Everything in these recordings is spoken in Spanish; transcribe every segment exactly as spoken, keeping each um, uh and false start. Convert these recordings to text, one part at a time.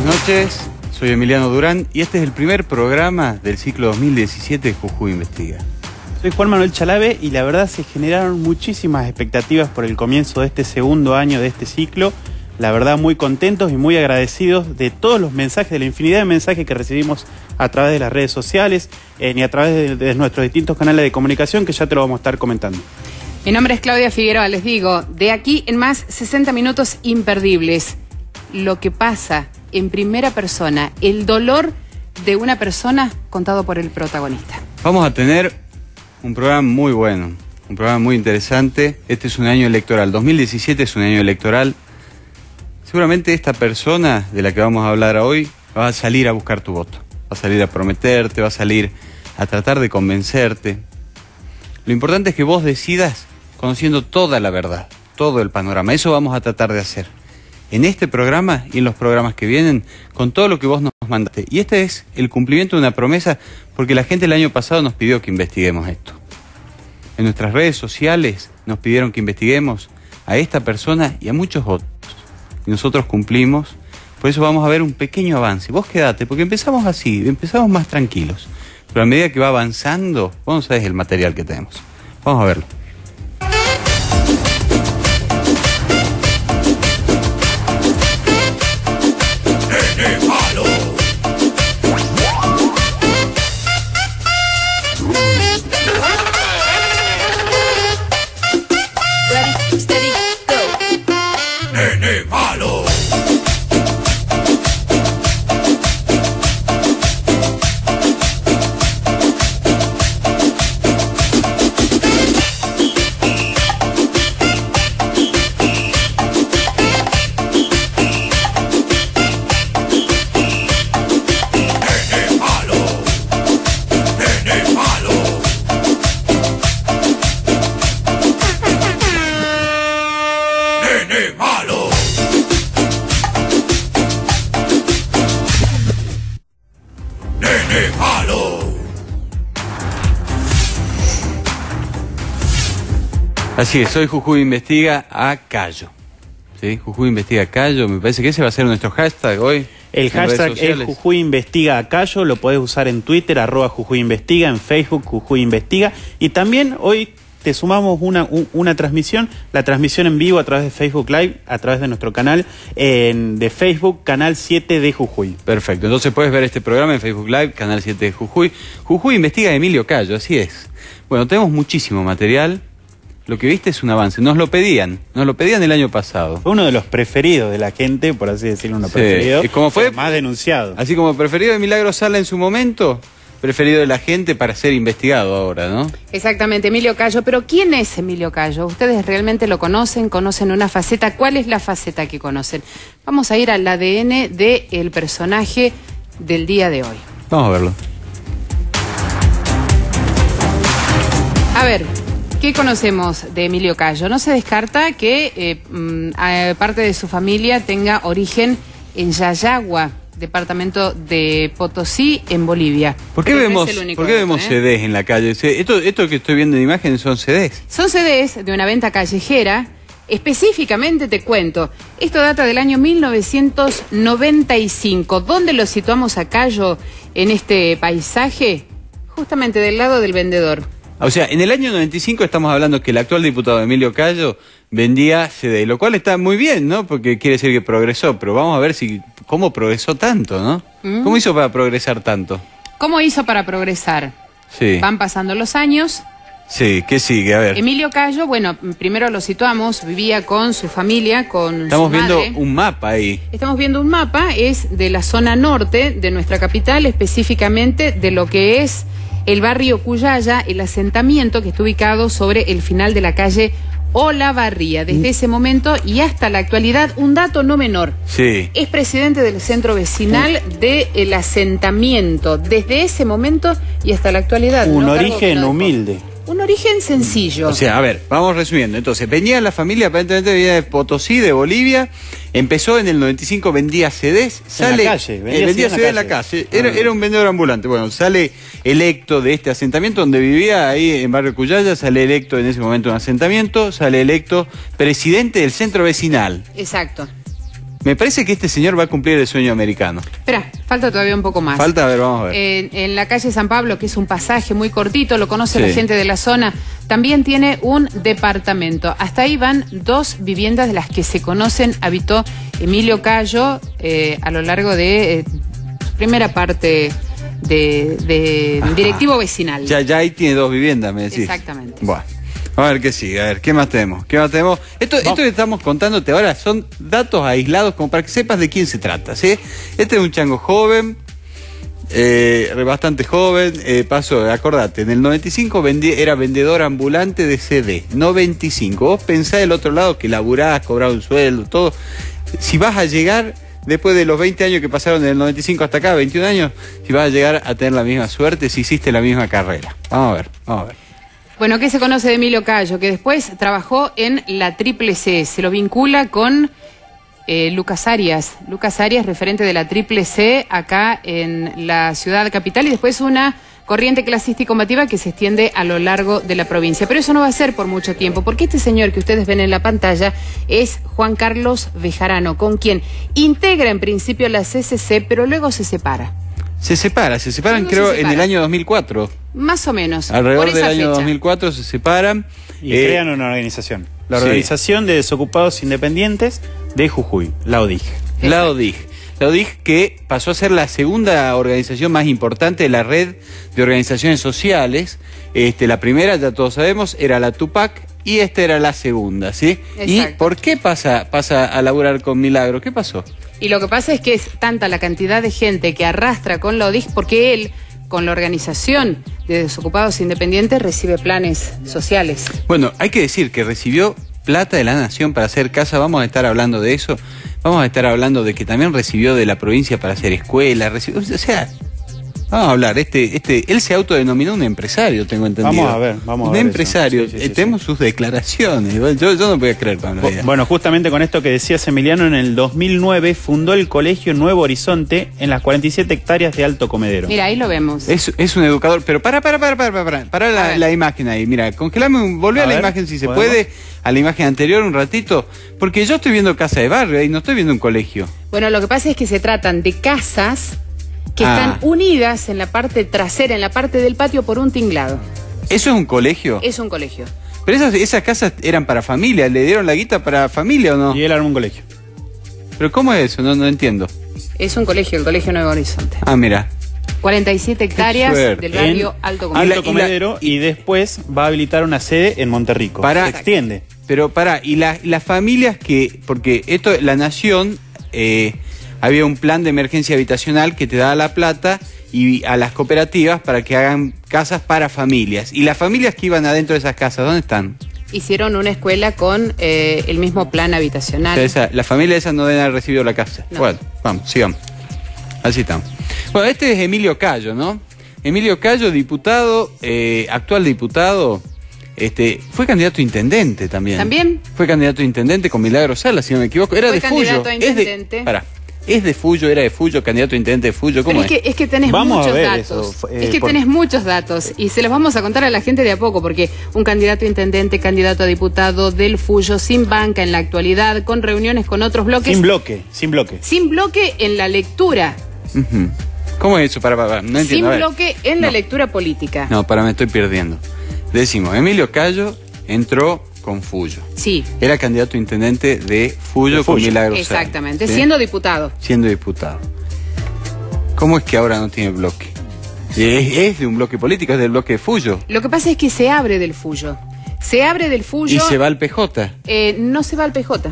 noches, soy Emiliano Durán y este es el primer programa del ciclo dos mil diecisiete de Jujuy Investiga. Soy Juan Manuel Chalave y la verdad se generaron muchísimas expectativas por el comienzo de este segundo año de este ciclo. La verdad muy contentos y muy agradecidos de todos los mensajes, de la infinidad de mensajes que recibimos a través de las redes sociales eh, y a través de, de nuestros distintos canales de comunicación que ya te lo vamos a estar comentando. Mi nombre es Claudia Figueroa, les digo, de aquí en más sesenta minutos imperdibles. Lo que pasa en primera persona, el dolor de una persona contado por el protagonista. Vamos a tener un programa muy bueno, un programa muy interesante. Este es un año electoral, dos mil diecisiete es un año electoral. Seguramente esta persona de la que vamos a hablar hoy va a salir a buscar tu voto, va a salir a prometerte, va a salir a tratar de convencerte. Lo importante es que vos decidas conociendo toda la verdad, todo el panorama. Eso vamos a tratar de hacer en este programa y en los programas que vienen, con todo lo que vos nos mandaste. Y este es el cumplimiento de una promesa, porque la gente el año pasado nos pidió que investiguemos esto. En nuestras redes sociales nos pidieron que investiguemos a esta persona y a muchos otros. Y nosotros cumplimos, por eso vamos a ver un pequeño avance. Vos quedate, porque empezamos así, empezamos más tranquilos. Pero a medida que va avanzando, vos no sabés el material que tenemos. Vamos a verlo. Así es, hoy Jujuy Investiga a Cayo. ¿Sí? Jujuy Investiga a Cayo, me parece que ese va a ser nuestro hashtag hoy. El hashtag es Jujuy Investiga a Cayo, lo podés usar en Twitter, arroba Jujuy Investiga, en Facebook, Jujuy Investiga. Y también hoy te sumamos una, un, una transmisión, la transmisión en vivo a través de Facebook Live, a través de nuestro canal en, de Facebook, Canal siete de Jujuy. Perfecto, entonces puedes ver este programa en Facebook Live, Canal siete de Jujuy. Jujuy Investiga a Emilio Cayo, así es. Bueno, tenemos muchísimo material. Lo que viste es un avance. Nos lo pedían, nos lo pedían el año pasado. Fue uno de los preferidos de la gente, por así decirlo, uno sí. preferido. ¿Y cómo fue? Más denunciado. Así como preferido de Milagro Sala en su momento, preferido de la gente para ser investigado ahora, ¿no? Exactamente, Emilio Cayo. Pero ¿quién es Emilio Cayo? ¿Ustedes realmente lo conocen? ¿Conocen una faceta? ¿Cuál es la faceta que conocen? Vamos a ir al A D N del personaje del día de hoy. Vamos a verlo. A ver, ¿qué conocemos de Emilio Cayo? No se descarta que eh, parte de su familia tenga origen en Yayagua, departamento de Potosí, en Bolivia. ¿Por qué Pero vemos, no ¿por qué vemos ¿eh? C Ds en la calle? Esto, esto que estoy viendo en imágenes son C Ds. Son C Ds de una venta callejera. Específicamente te cuento, esto data del año mil novecientos noventa y cinco. ¿Dónde lo situamos a Cayo en este paisaje? Justamente del lado del vendedor. O sea, en el año noventa y cinco estamos hablando que el actual diputado Emilio Cayo vendía C D, lo cual está muy bien, ¿no? Porque quiere decir que progresó, pero vamos a ver si cómo progresó tanto, ¿no? ¿Mm? ¿Cómo hizo para progresar tanto? ¿Cómo hizo para progresar? Sí. Van pasando los años. Sí, ¿qué sigue? A ver. Emilio Cayo, bueno, primero lo situamos, vivía con su familia, con Estamos su madre. viendo un mapa ahí. Estamos viendo un mapa, es de la zona norte de nuestra capital, específicamente de lo que es el barrio Cuyaya, el asentamiento que está ubicado sobre el final de la calle Olavarría. Desde ese momento y hasta la actualidad, un dato no menor. Sí. Es presidente del centro vecinal del asentamiento. Desde ese momento y hasta la actualidad. Un no origen humilde. Un origen sencillo. O sea, a ver, vamos resumiendo. Entonces, venía la familia, aparentemente venía de Potosí, de Bolivia. Empezó en el noventa y cinco, vendía C Ds. Sale, en la calle. Vendía, eh, vendía C Ds en la calle. Era, era un vendedor ambulante. Bueno, sale electo de este asentamiento donde vivía, ahí en Barrio Cuyaya. Sale electo en ese momento un asentamiento. Sale electo presidente del centro vecinal. Exacto. Me parece que este señor va a cumplir el sueño americano. Espera, falta todavía un poco más. Falta, a ver, vamos a ver. Eh, en la calle San Pablo, que es un pasaje muy cortito, lo conoce Sí. la gente de la zona, también tiene un departamento. Hasta ahí van dos viviendas de las que se conocen, habitó Emilio Cayo eh, a lo largo de eh, su primera parte de, de directivo vecinal. Ya, ya ahí tiene dos viviendas, me decís. Exactamente. Bueno, a ver qué sigue, a ver, ¿qué más tenemos? ¿Qué más tenemos? Esto, esto que estamos contándote ahora son datos aislados como para que sepas de quién se trata, ¿sí? Este es un chango joven, eh, bastante joven, eh, pasó, acordate, en el noventa y cinco vendí, era vendedor ambulante de C D, noventa y cinco. Vos pensás del otro lado que laburás, cobrás un sueldo, todo. Si vas a llegar, después de los veinte años que pasaron del noventa y cinco hasta acá, veintiún años, si vas a llegar a tener la misma suerte, si hiciste la misma carrera. Vamos a ver, vamos a ver. Bueno, ¿qué se conoce de Emilio Cayo? Que después trabajó en la Triple C. Se lo vincula con eh, Lucas Arias. Lucas Arias, referente de la Triple C acá en la ciudad capital, y después una corriente clasista y combativa que se extiende a lo largo de la provincia. Pero eso no va a ser por mucho tiempo, porque este señor que ustedes ven en la pantalla es Juan Carlos Bejarano, con quien integra en principio la C C C, pero luego se separa. Se separa, se separan Luego creo se separa. en el año dos mil cuatro. Más o menos. Alrededor por del esa año fecha. dos mil cuatro se separan. Y eh, crean una organización. La sí. Organización de Desocupados Independientes de Jujuy, la O D I G. La O D I G. La O D I G que pasó a ser la segunda organización más importante de la red de organizaciones sociales. Este, la primera, ya todos sabemos, era la Tupac y esta era la segunda, ¿sí? ¿Y Exacto. por qué pasa, pasa a laburar con Milagro? ¿Qué pasó? Y lo que pasa es que es tanta la cantidad de gente que arrastra con la O D I G porque él, con la organización de Desocupados Independientes, recibe planes sociales. Bueno, hay que decir que recibió plata de la Nación para hacer casa, vamos a estar hablando de eso, vamos a estar hablando de que también recibió de la provincia para hacer escuela, recibió, o sea, vamos a hablar, este, este, él se autodenominó un empresario, tengo entendido. Vamos a ver, vamos a un ver eso. empresario, Sí, sí, sí, eh, tenemos sus declaraciones, yo, yo no podía creer, Pablo. Bu- Bueno, justamente con esto que decías, Emiliano, en el dos mil nueve fundó el Colegio Nuevo Horizonte en las cuarenta y siete hectáreas de Alto Comedero. Mira, ahí lo vemos. Es, es un educador, pero para, para, para, para, para, para A la, ver. la imagen ahí, mira, congelame, un- volvé a, A la ver, imagen si se ¿podemos? puede, a la imagen anterior un ratito, porque yo estoy viendo casa de barrio y no estoy viendo un colegio. Bueno, lo que pasa es que se tratan de casas que Ah. están unidas en la parte trasera, en la parte del patio, por un tinglado. ¿Eso es un colegio? Es un colegio. Pero esas, esas casas eran para familia, ¿le dieron la guita para familia o no? Y él armó un colegio. ¿Pero cómo es eso? No, no entiendo. Es un colegio, el Colegio Nuevo Horizonte. Ah, mira. cuarenta y siete hectáreas suerte. del barrio En Alto Y Comedero. la- Alto Comedero y, después va a habilitar una sede en Monterrico. Para- Se extiende. Pero para, y la- las familias que, porque esto, la Nación, eh, había un plan de emergencia habitacional que te daba la plata y a las cooperativas para que hagan casas para familias. Y las familias que iban adentro de esas casas, ¿dónde están? Hicieron una escuela con eh, el mismo plan O habitacional. sea, esa- las familias esas no deben haber recibido la casa. No. Bueno, vamos, sigamos. Así estamos. Bueno, este es Emilio Cayo, ¿no? Emilio Cayo, diputado, eh, actual diputado, este, fue candidato a intendente también. ¿También? Fue candidato a intendente con Milagro Sala, si no me equivoco. Era Fue de candidato Fuyo. a Es de, intendente. pará, es de Fuyo, era de Fuyo, candidato a intendente de Fuyo, ¿cómo Pero es es? que, es que tenés Vamos a muchos ver datos. eso, eh, es que por- tenés muchos datos y se los vamos a contar a la gente de a poco, porque un candidato a intendente, candidato a diputado del Fuyo, sin banca en la actualidad, con reuniones con otros bloques, Sin bloque, sin bloque. sin bloque en la lectura, Ujú. ¿Cómo es eso? Para, para, no entiendo. sin a ver. bloque en la No. lectura política. No, para, me estoy perdiendo. Decimos, Emilio Cayo entró con Fuyo. Sí, Era candidato a intendente de Fuyo, De con Fuyo. Milagro Sala, exactamente, ¿sí? siendo diputado. Siendo diputado. ¿Cómo es que ahora no tiene bloque? ¿Es, es de un bloque político, es del bloque de Fuyo? Lo que pasa es que se abre del Fuyo. Se abre del Fuyo. Y se va al P J. eh, no se va al P J.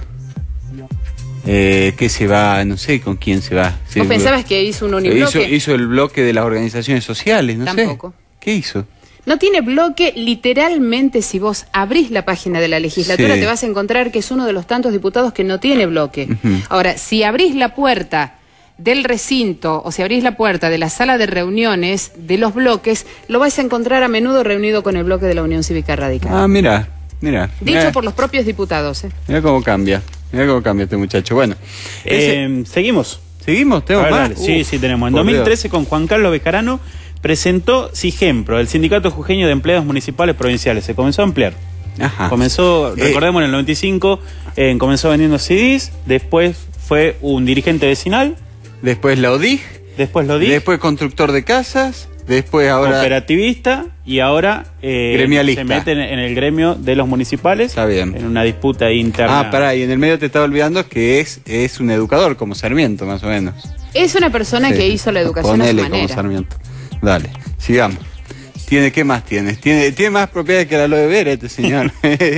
Eh, ¿Qué se va? No sé con quién se va. Se- ¿Vos pensabas que hizo un hizo, unibloque? hizo el bloque de las organizaciones sociales, no Tampoco. sé. ¿Qué hizo? No tiene bloque, literalmente. Si vos abrís la página de la legislatura Sí. te vas a encontrar que es uno de los tantos diputados que no tiene bloque. Ujú. Ahora, si abrís la puerta del recinto o si abrís la puerta de la sala de reuniones de los bloques, lo vais a encontrar a menudo reunido con el bloque de la Unión Cívica Radical. Ah, mira, mira. Dicho mira, por los propios diputados. ¿eh? mira cómo cambia. Mira cómo cambia este muchacho. Bueno, ese- Eh, seguimos. ¿seguimos? A ¿Tenemos ver, más? dale. Sí, Uf, sí, tenemos. En por dos mil Dios. trece, con Juan Carlos Bejarano, presentó SIGEMPRO, el Sindicato Jujeño de Empleados Municipales Provinciales. Se comenzó a emplear. Ajá. Comenzó, Eh, recordemos, en el noventa y cinco, eh, comenzó vendiendo C Ds, después fue un dirigente vecinal. Después la O D I G. Después lo di. Después constructor de casas. Después ahora... Operativista. Y ahora eh, gremialista. se mete en, en el gremio de los municipales. Está bien. En una disputa interna. Ah, pará, y en el medio te estaba olvidando que es, es un educador, como Sarmiento, más o menos. Es una persona sí. que hizo la educación Ponele a su manera. como Sarmiento. Dale, sigamos. ¿Tiene, ¿Qué más tienes? Tiene, tiene más propiedades que la aloe vera este señor.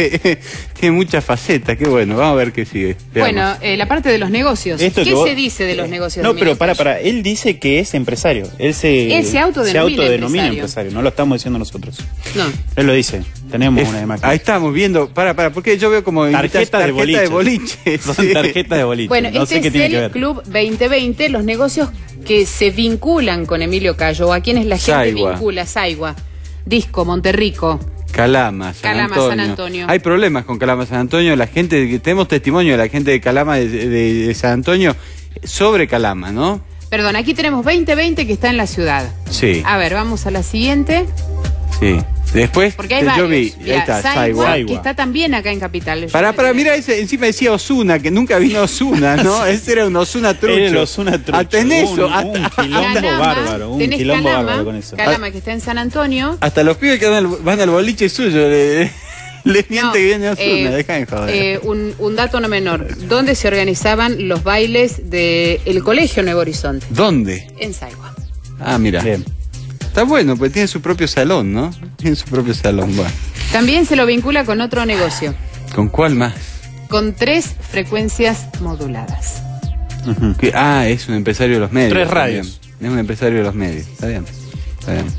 Tiene muchas facetas, qué bueno. Vamos a ver qué sigue. Veamos. Bueno, eh, la parte de los negocios. Esto ¿Qué vos... se dice de los negocios? No, de pero para, para. Él dice que es empresario. Él se, Él se autodenomina, se autodenomina empresario. empresario. No lo estamos diciendo nosotros. No. Él lo dice. Tenemos Es, una imagen. Ahí estamos viendo. Para, para, porque yo veo como tarjetas de boliche. de boliche. Son sí. tarjetas de boliche. Bueno, no este sé qué es tiene el que ver. Club veinte veinte, los negocios que se vinculan con Emilio Cayo, o a quienes la gente Saigua. vincula. Saigua, Disco, Monterrico. Calama, San Calama, Antonio. San Antonio. Hay problemas con Calama, San Antonio. La gente, tenemos testimonio de la gente de Calama, de, de, de San Antonio, sobre Calama, ¿no? Perdón, aquí tenemos veinte veinte que está en la ciudad. Sí. A ver, vamos a la siguiente. Sí. Después, Porque hay yo varios. vi, Mirá, ahí está, Saigua, Saigua. que está también acá en Capital. Pará, pará, mira, ese, encima decía Osuna, que nunca vino Osuna, ¿no? Ese era un Osuna trucho. Era el Osuna trucho. Hasta en eso. Un, un hasta, quilombo Calama, bárbaro. Un tenés quilombo Calama, bárbaro con eso. Calama, que está en San Antonio. hasta los pibes que van al, van al boliche suyo le, le miente No, que viene Osuna, eh, dejan de joder. eh, un, un dato no menor. ¿Dónde se organizaban los bailes del Colegio Nuevo Horizonte? ¿Dónde? En Saigua. Ah, mira. Bien. Está bueno, pues tiene su propio salón, ¿no? Tiene su propio salón, bueno. También se lo vincula con otro negocio, ¿Con cuál más? con tres frecuencias moduladas. Uh-huh. Que- ah, es un empresario de los medios. Tres también. radios. Es un empresario de los medios. Está bien. Está bien.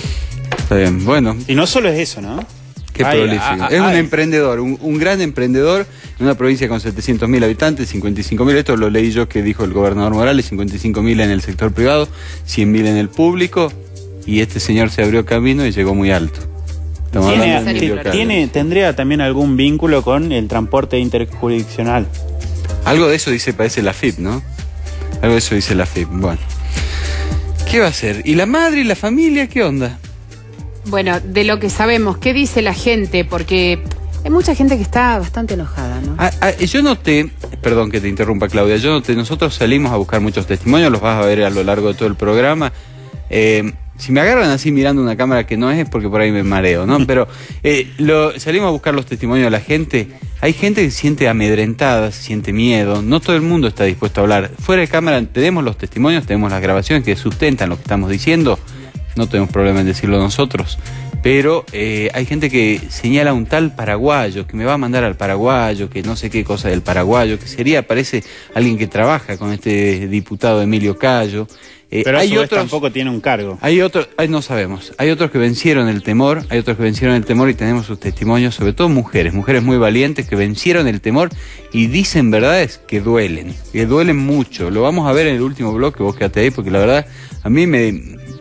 Está bien. Bueno, Y no solo es eso, ¿no? qué Ay, prolífico. ah, ah, es un ah, emprendedor, un, un gran emprendedor en una provincia con setecientos mil habitantes, cincuenta y cinco mil. Esto lo leí yo que dijo el gobernador Morales: cincuenta y cinco mil en el sector privado, cien mil en el público. Y este señor se abrió camino y llegó muy alto. Estamos Tiene, hablando de Emilio tiene- Cayo. tiene, tendría también algún vínculo con el transporte interjurisdiccional. Algo de eso dice, parece la F I P, ¿no? Algo de eso dice la F I P. Bueno. ¿Qué va a hacer? ¿Y la madre y la familia qué onda? Bueno, de lo que sabemos, ¿qué dice la gente? Porque hay mucha gente que está bastante enojada, ¿no? Ah, ah, yo noté, perdón que te interrumpa Claudia, yo noté, nosotros salimos a buscar muchos testimonios, los vas a ver a lo largo de todo el programa. Eh, si me agarran así mirando una cámara que no es, es porque por ahí me mareo, ¿no? Pero eh, lo, salimos a buscar los testimonios de la gente. Hay gente que se siente amedrentada, se siente miedo, no todo el mundo está dispuesto a hablar. Fuera de cámara tenemos los testimonios, tenemos las grabaciones que sustentan lo que estamos diciendo, no tenemos problema en decirlo nosotros. Pero eh, hay gente que señala a un tal paraguayo, que me va a mandar al paraguayo, que no sé qué cosa del paraguayo, que sería, parece, alguien que trabaja con este diputado Emilio Cayo. Eh, Pero a hay su vez otros, tampoco tiene un cargo. hay otros, ay, no sabemos, hay otros que vencieron el temor, hay otros que vencieron el temor y tenemos sus testimonios, sobre todo mujeres, mujeres muy valientes que vencieron el temor y dicen verdades que duelen, que duelen mucho. Lo vamos a ver en el último bloque, vos quedate ahí, porque la verdad a mí me...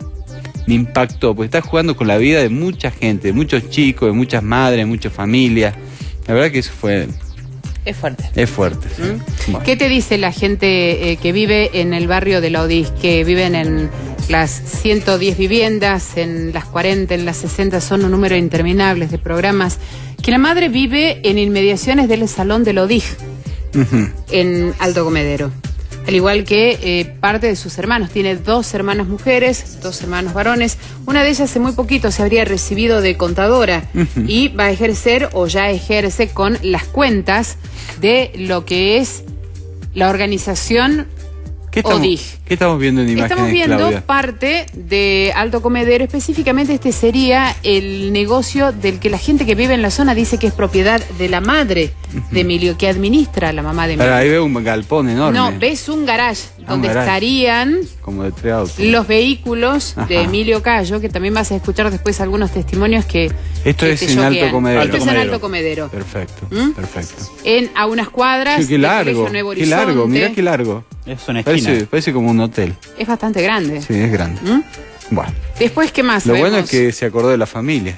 me impactó, porque está jugando con la vida de mucha gente, de muchos chicos, de muchas madres, de muchas familias. La verdad que eso fue, Es fuerte. es fuerte. sí. ¿Mm? Bueno. ¿Qué te dice la gente eh, que vive en el barrio de la O D I S, que viven en las ciento diez viviendas, en las cuarenta, en las sesenta, son un número interminables de programas, que la madre vive en inmediaciones del salón de la O D I S, Ujú. en Alto Comedero? Al igual que eh, parte de sus hermanos. Tiene dos hermanas mujeres, dos hermanos varones. Una de ellas hace muy poquito se habría recibido de contadora Ujú. y va a ejercer o ya ejerce con las cuentas de lo que es la organización ¿Qué estamos, O D I G. ¿Qué estamos viendo en imágenes, Estamos viendo Claudia? parte de Alto Comedero. Específicamente este sería el negocio del que la gente que vive en la zona dice que es propiedad de la madre de Emilio, que administra la mamá de Emilio. Pará, ahí veo un galpón enorme. No, ves un garage Ah, donde un garage. estarían Como de tres autos. los vehículos de Ajá. Emilio Cayo, que también vas a escuchar después algunos testimonios que Esto que es te en Alto choquean. Comedero. Esto es en Alto Alto Comedero. Perfecto, ¿Mm? perfecto. En, a unas cuadras Sí, qué del largo, Colegio Nuevo qué largo, Horizonte. mirá qué largo. Es una esquina. Parece, parece como un hotel. Es bastante grande. Sí, es grande. ¿Mm? Bueno, Después, ¿qué más lo vemos? bueno es que se acordó de la familia.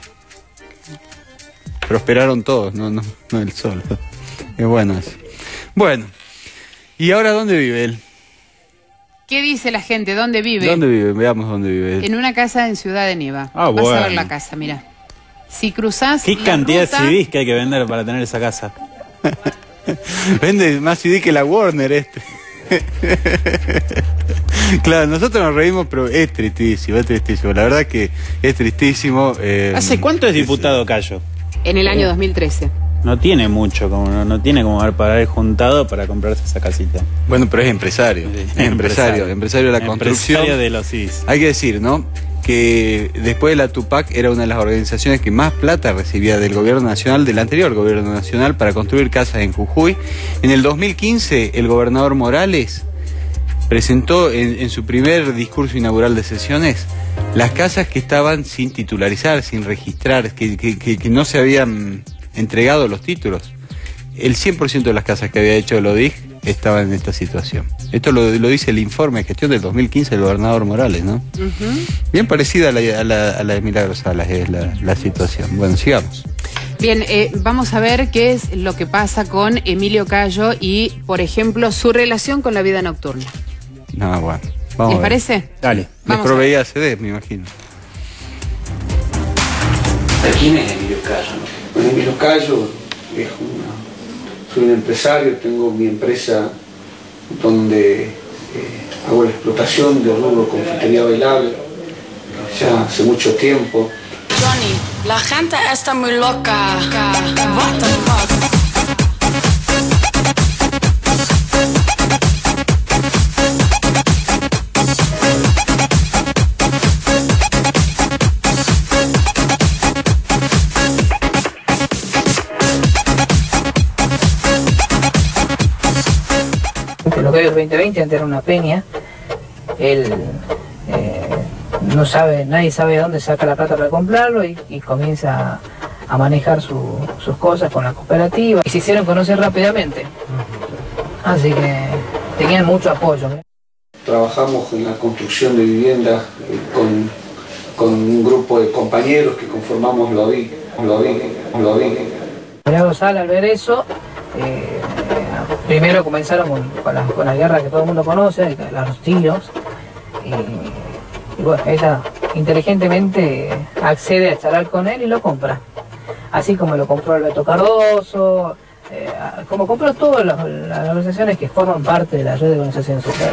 Prosperaron todos, no, no, no él solo. Es bueno eso. Bueno, ¿y ahora dónde vive él? ¿Qué dice la gente? ¿Dónde vive? ¿Dónde vive? Veamos dónde vive él. En una casa en Ciudad de Nieva. Ah, Vas a ver bueno. la casa, mira. Si cruzás ¿Qué la cantidad ruta- de C Ds que hay que vender para tener esa casa? Vende más C D que la Warner este. Claro, nosotros nos reímos, pero es tristísimo, es tristísimo. La verdad que es tristísimo. Eh, ¿Hace cuánto es diputado Cayo? En el año dos mil trece. No tiene mucho, como no, no tiene como haber para haber juntado para comprarse esa casita. Bueno, pero es empresario. Sí, es empresario, empresario de la construcción. Empresario de los I S. Hay que decir, ¿no?, que después de la Tupac era una de las organizaciones que más plata recibía del gobierno nacional, del anterior gobierno nacional, para construir casas en Jujuy. En el dos mil quince, el gobernador Morales presentó en, en su primer discurso inaugural de sesiones las casas que estaban sin titularizar, sin registrar, que, que, que, que no se habían entregado los títulos. El cien por ciento de las casas que había hecho el O D I G estaban en esta situación. Esto lo, lo dice el informe de gestión del dos mil quince del gobernador Morales, ¿no? Uh-huh. Bien parecida a la, a la, a la de Milagros Salas es la, la situación. Bueno, sigamos. Bien, eh, vamos a ver qué es lo que pasa con Emilio Cayo y, por ejemplo, su relación con la vida nocturna. No, bueno. Vamos. ¿Les parece? Dale. Les proveía C D, me imagino. ¿Quién es Emilio Cayo? Bueno, Emilio Cayo es una... Soy un empresario, tengo mi empresa donde eh, hago la explotación del rubro confitería bailable ya hace mucho tiempo. Johnny, la gente está muy loca. What the fuck? Lo que es veinte veinte, antes era una peña, él eh, no sabe, nadie sabe de dónde saca la plata para comprarlo y, y comienza a, a manejar su, sus cosas con la cooperativa y se hicieron conocer rápidamente, así que tenían mucho apoyo. Trabajamos en la construcción de viviendas eh, con, con un grupo de compañeros que conformamos lo vi, lo vi, lo vi. Milagros Salas, al ver eso, eh, primero comenzaron con, con, la, con la guerra que todo el mundo conoce, los tiros, y, y bueno, ella inteligentemente accede a charlar con él y lo compra. Así como lo compró Alberto Cardoso, eh, como compró todas las, las organizaciones que forman parte de la red de organizaciones sociales.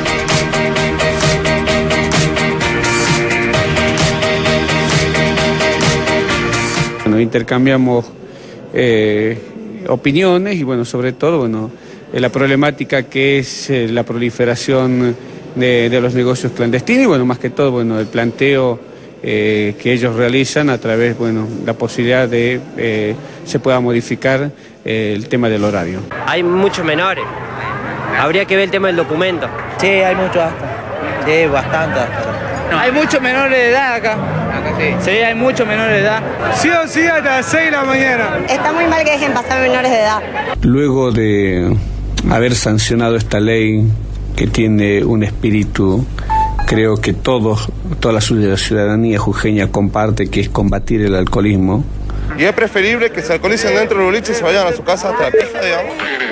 Bueno, intercambiamos eh, opiniones y bueno, sobre todo, bueno, eh, la problemática que es eh, la proliferación de, de los negocios clandestinos y bueno, más que todo, bueno, el planteo eh, que ellos realizan a través, bueno, la posibilidad de eh, se pueda modificar eh, el tema del horario. Hay muchos menores, habría que ver el tema del documento. Sí, hay muchos hasta, sí, bastante hasta. No. Hay muchos menores de edad acá. Acá sí. Sí, hay muchos menores de edad. Sí o sí hasta las seis de la mañana. Está muy mal que dejen pasar menores de edad. Luego de haber sancionado esta ley que tiene un espíritu, creo que todos, toda la ciudadanía jujeña comparte, que es combatir el alcoholismo. Y es preferible que se alcoholicen dentro del boliche y se vayan a su casa hasta la pija, digamos.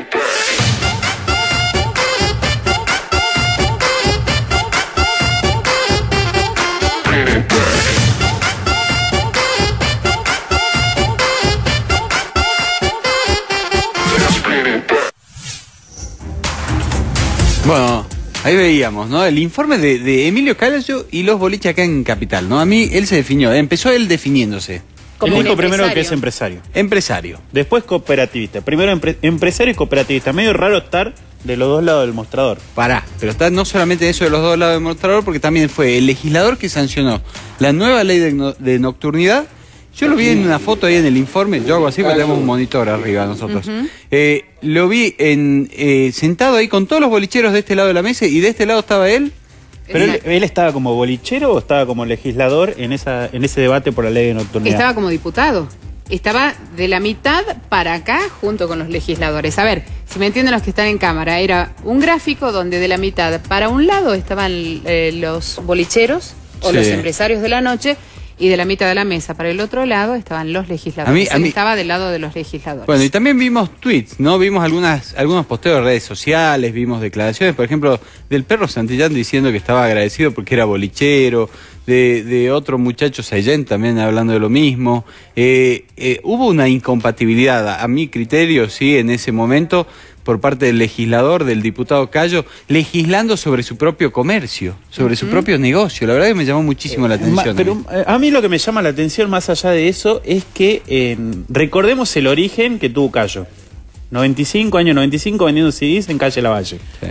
Bueno, ahí veíamos, ¿no? El informe de, de Emilio Cayo y los boliches acá en Capital, ¿no? A mí él se definió, empezó él definiéndose. Él dijo primero que es empresario. Empresario. Después cooperativista. Primero empre empresario y cooperativista. Medio raro estar de los dos lados del mostrador. Pará, pero está no solamente eso de los dos lados del mostrador, porque también fue el legislador que sancionó la nueva ley de, no de nocturnidad. Yo lo vi en una foto ahí en el informe, yo hago así porque tenemos un monitor arriba nosotros. Uh-huh. eh, lo vi en eh, sentado ahí con todos los bolicheros de este lado de la mesa y de este lado estaba él. ¿Pero él, él estaba como bolichero o estaba como legislador en esa en ese debate por la ley de nocturnidad? Estaba como diputado. Estaba de la mitad para acá junto con los legisladores. A ver, si me entienden los que están en cámara, era un gráfico donde de la mitad para un lado estaban eh, los bolicheros o sí. los empresarios de la noche y de la mitad de la mesa para el otro lado estaban los legisladores. A mí, a mí... estaba del lado de los legisladores. Bueno, y también vimos tweets, ¿no? Vimos algunas algunos posteos de redes sociales, vimos declaraciones, por ejemplo, del Perro Santillán diciendo que estaba agradecido porque era bolichero, de, de otro muchacho, Sayen, también hablando de lo mismo. Eh, eh, hubo una incompatibilidad, a, a mi criterio, sí, en ese momento, por parte del legislador, del diputado Cayo, legislando sobre su propio comercio, sobre uh-huh. su propio negocio. La verdad que me llamó muchísimo eh, la atención. Pero a mí lo que me llama la atención, más allá de eso, es que eh, recordemos el origen que tuvo Cayo. noventa y cinco, año noventa y cinco, vendiendo C Ds en calle Lavalle. Sí.